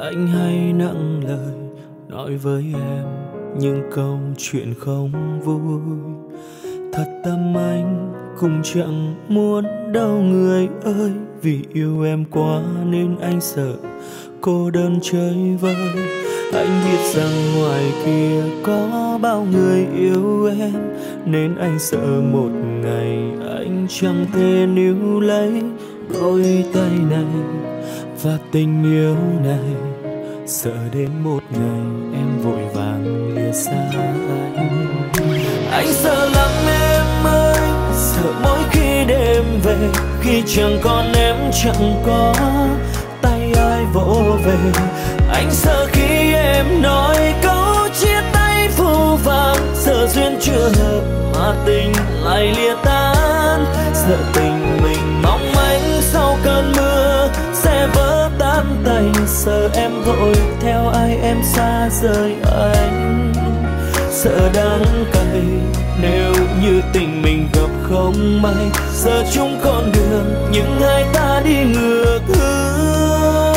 anh hay nặng lời nói với em những câu chuyện không vui. Thật tâm anh cũng chẳng muốn đâu người ơi, vì yêu em quá nên anh sợ cô đơn chơi vơi. Anh biết rằng ngoài kia có bao người yêu em, nên anh sợ một ngày anh chẳng thể níu lấy đôi tay này và tình yêu này. Sợ đến một ngày em vội vàng lìa xa anh. Anh sợ lắm em ơi, sợ mỗi khi đêm về, khi chẳng còn em chẳng có tay ai vỗ về. Anh sợ khi em nói câu chia tay phũ phàng, sợ duyên chưa hợp mà tình lại lìa tan. Sợ tình mình mong manh sau cơn mưa sẽ vỡ tan tành. Sợ em vội theo ai em xa rời anh. Sợ đắng cay nếu như tình mình gặp không may, giờ chung con đường nhưng hai ta đi ngược hướng.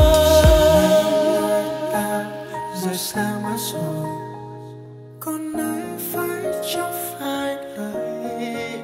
Rời xa mất rồi, còn ai phải cho phải lời.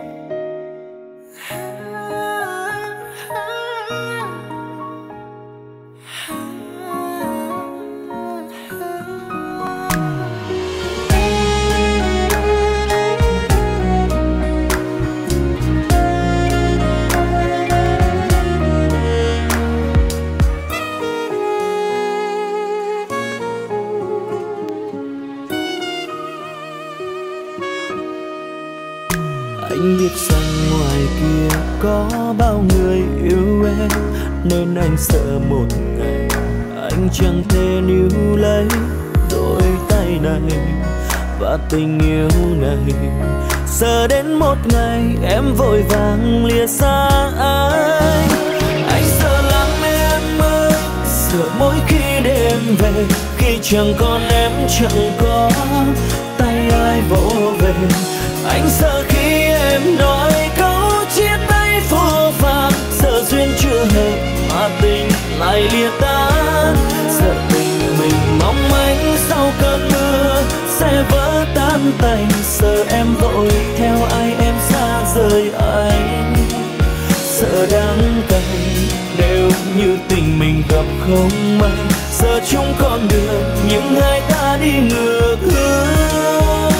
Anh biết rằng ngoài kia có bao người yêu em, nên anh sợ một ngày anh chẳng thể níu lấy đôi tay này và tình yêu này. Sợ đến một ngày em vội vàng lìa xa anh. Anh sợ lắm em ơi, sợ mỗi khi đêm về, khi chẳng còn em chẳng có tay ai vỗ về. Anh sợ khi em nói câu chia tay phũ phàng, sợ duyên chưa hợp mà tình lại lìa tan. Sợ tình mình mong manh sau cơn mưa sẽ vỡ tan tành. Sợ em vội theo ai em xa rời anh. Sợ đắng cay nếu như tình mình gặp không may, giờ chung con đường nhưng hai ta đi ngược hướng.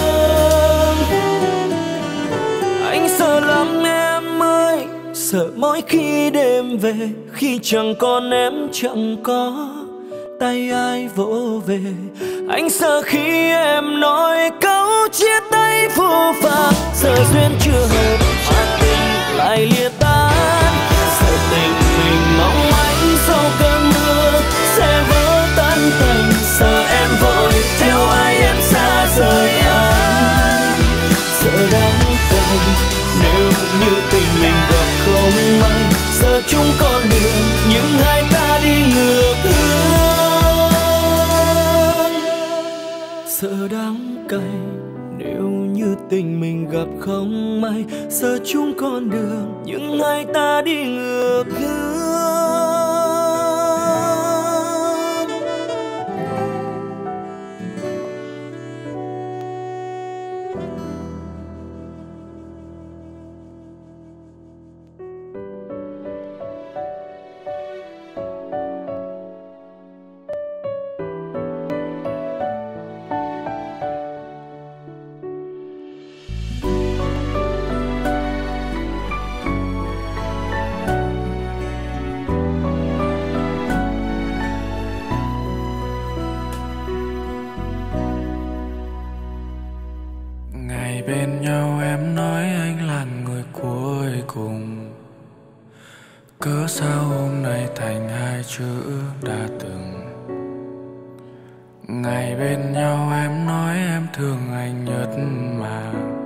Anh sợ lắm em ơi, sợ mỗi khi đêm về, khi chẳng còn em chẳng có tay ai vỗ về. Anh sợ khi em nói câu chia tay phũ phàng, sợ duyên chưa hợp mà tình lại lìa tan. Sợ tình mình mong manh sau cơn mưa sẽ vỡ tan tành. Sợ em vội theo ai em xa rời anh. Sợ đắng cay nếu như tình mình gặp không may, giờ chung con đường nhưng hai ta đi ngược hướng. Sợ đắng cay nếu như tình mình gặp không may, giờ chung con đường nhưng hai ta đi ngược hướng. Bên nhau em nói anh là người cuối cùng, cớ sao hôm nay thành hai chữ đã từng. Ngày bên nhau em nói em thương anh nhất mà,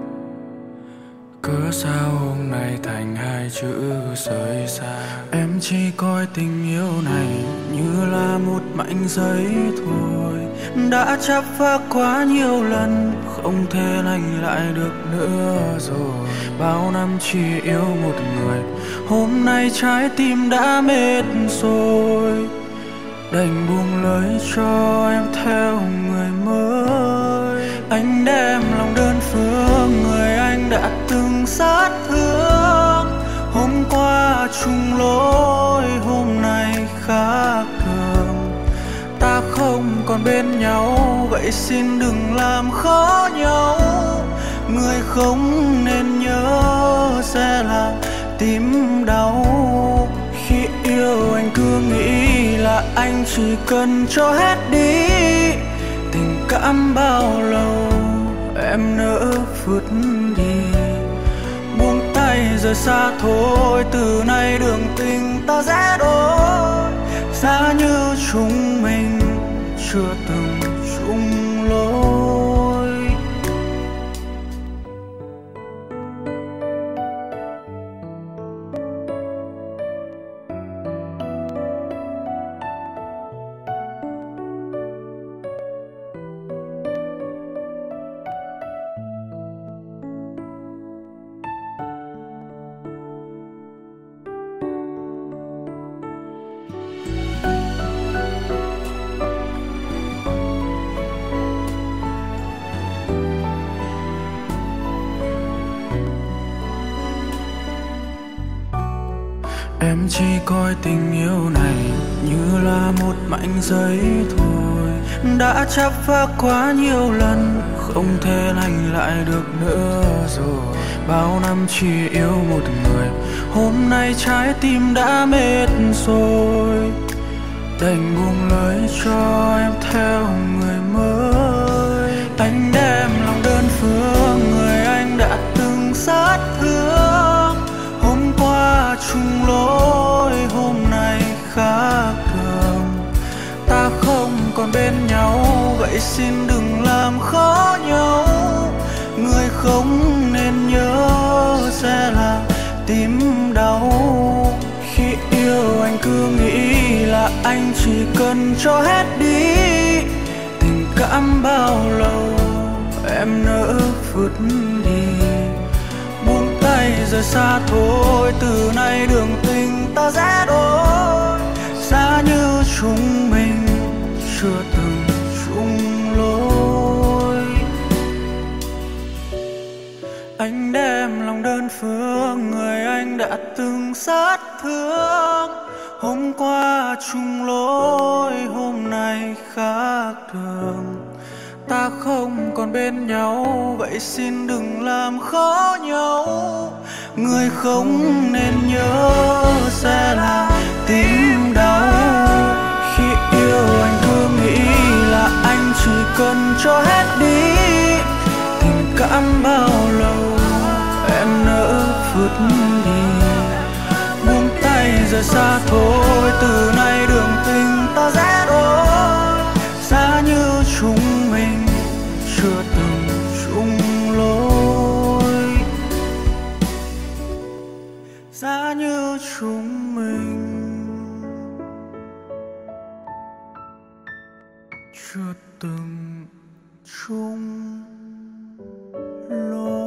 cớ sao hôm nay thành hai chữ rời xa. Em chỉ coi tình yêu này như là một mảnh giấy thôi, đã chấp phá quá nhiều lần, không thể lành lại được nữa rồi. Bao năm chỉ yêu một người, hôm nay trái tim đã mệt rồi. đành buông lời cho em theo người mới. Anh đem lòng đơn phương người anh đã từng sát thương. Hôm qua chung lối, hôm nay khác thường. Ta không còn bên nhau, vậy xin đừng làm khó nhau. Người không nên nhớ sẽ làm tim đau. Khi yêu anh cứ nghĩ là anh chỉ cần cho hết đi. Tình cảm bao lâu em nỡ vứt đi. Buông tay rời xa thôi, từ nay đường tình ta sẽ đôi. Giá như chúng mình chưa từng chung lối. Em chỉ coi tình yêu này như là một mảnh giấy thôi. Đã chấp phá quá nhiều lần, không thể lành lại được nữa rồi. Bao năm chỉ yêu một người, hôm nay trái tim đã mệt rồi. Đành buông lời cho em theo người mới. Anh đem lòng đơn phương người anh đã từng sát thương. Hôm qua chung lối, hôm nay khác thường. Ta không còn bên nhau, vậy xin đừng làm khó nhau. Người không nên nhớ sẽ làm tim đau. Khi yêu anh cứ nghĩ là anh chỉ cần cho hết đi. Tình cảm bao lâu em nỡ vứt đi. Buông tay rời xa thôi, từ nay đường tình ta sẽ đôi. Giá như chúng mình chưa từng chung lối. Anh đem lòng đơn phương người anh đã từng sát thương. Hôm qua chung lối, hôm nay khác thường. Ta không còn bên nhau, vậy xin đừng làm khó nhau. Người không nên nhớ sẽ là tim đau. Khi yêu anh cứ nghĩ là anh chỉ cần cho hết đi. Tình cảm bao lâu em nỡ vứt đi. Buông tay rời xa thôi, từ nay đường tình ta sẽ đôi. Giá như chúng mình chưa từng chung lối. Giá như chúng mình chưa từng chung lối.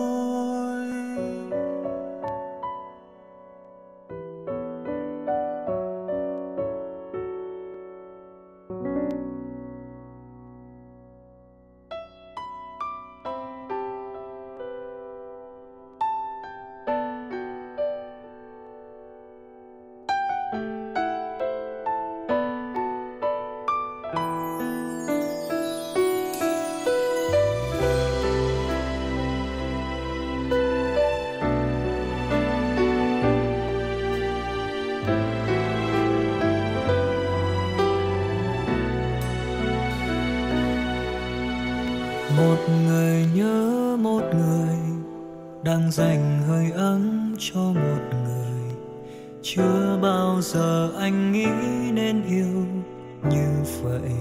Một người nhớ một người, đang dành hơi ấm cho một người. Chưa bao giờ anh nghĩ nên yêu như vậy.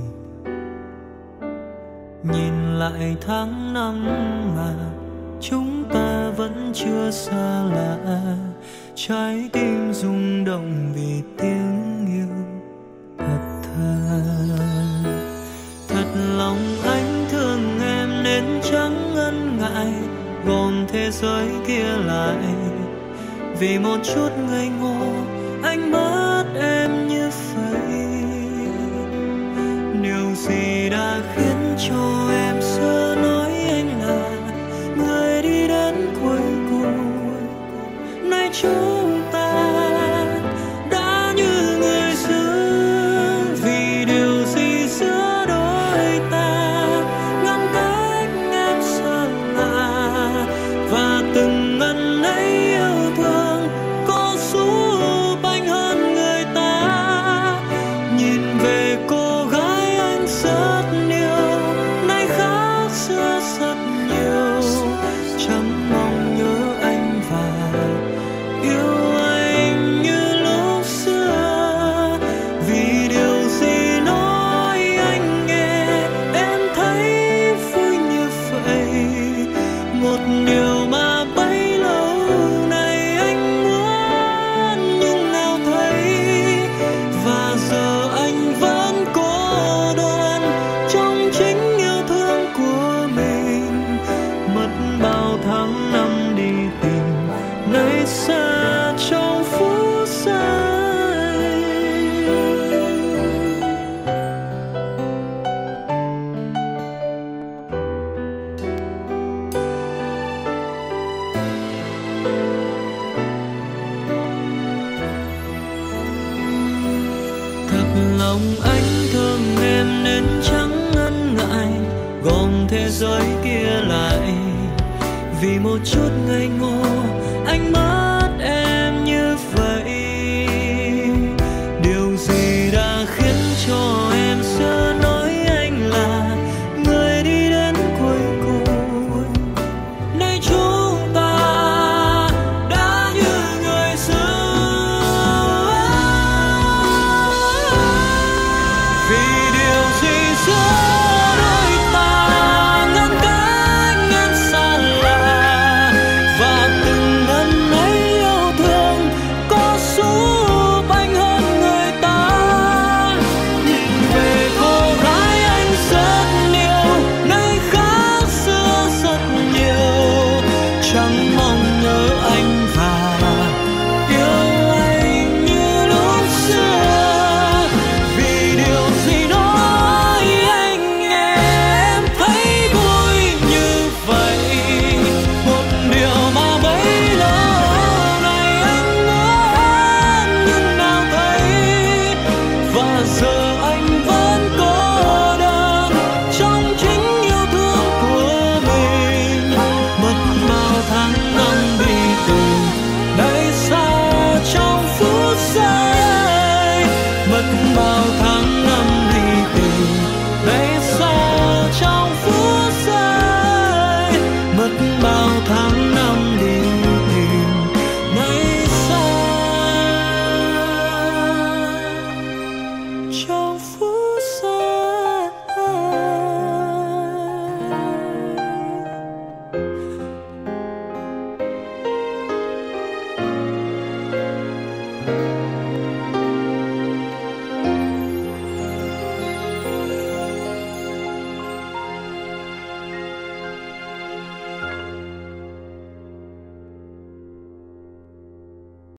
Nhìn lại tháng năm mà chúng ta vẫn chưa xa lạ. Trái tim rung động vì tiếng yêu thật thà. Thật lòng anh thương em nên chẳng ngần ngại gom thế giới kia lại. Vì một chút ngây ngô anh mất em như vậy. khiến cho em xưa nói anh là người đi đến cuối cùng. Nay chúng ta đã như người xưa, vì điều gì giữa đôi ta ngăn cách em xa lạ, và từng ngần ấy yêu thương có giúp anh hơn người ta. Nhìn về cô gái anh rất yêu, nay khác xưa rất nhiều, chẳng mong nhớ anh và yêu anh như lúc xưa. Vì điều gì nói anh nghe em thấy vui như vậy, một điều mà bấy lâu nay anh muốn nhưng nào thấy. Và giờ anh vẫn cô đơn trong chính yêu thương của mình, mất bao tháng năm đi tìm nơi xa trong phút giây. Thật lòng anh thương em nên chẳng ngần ngại gom thế giới kia lại, vì một chút ngây ngô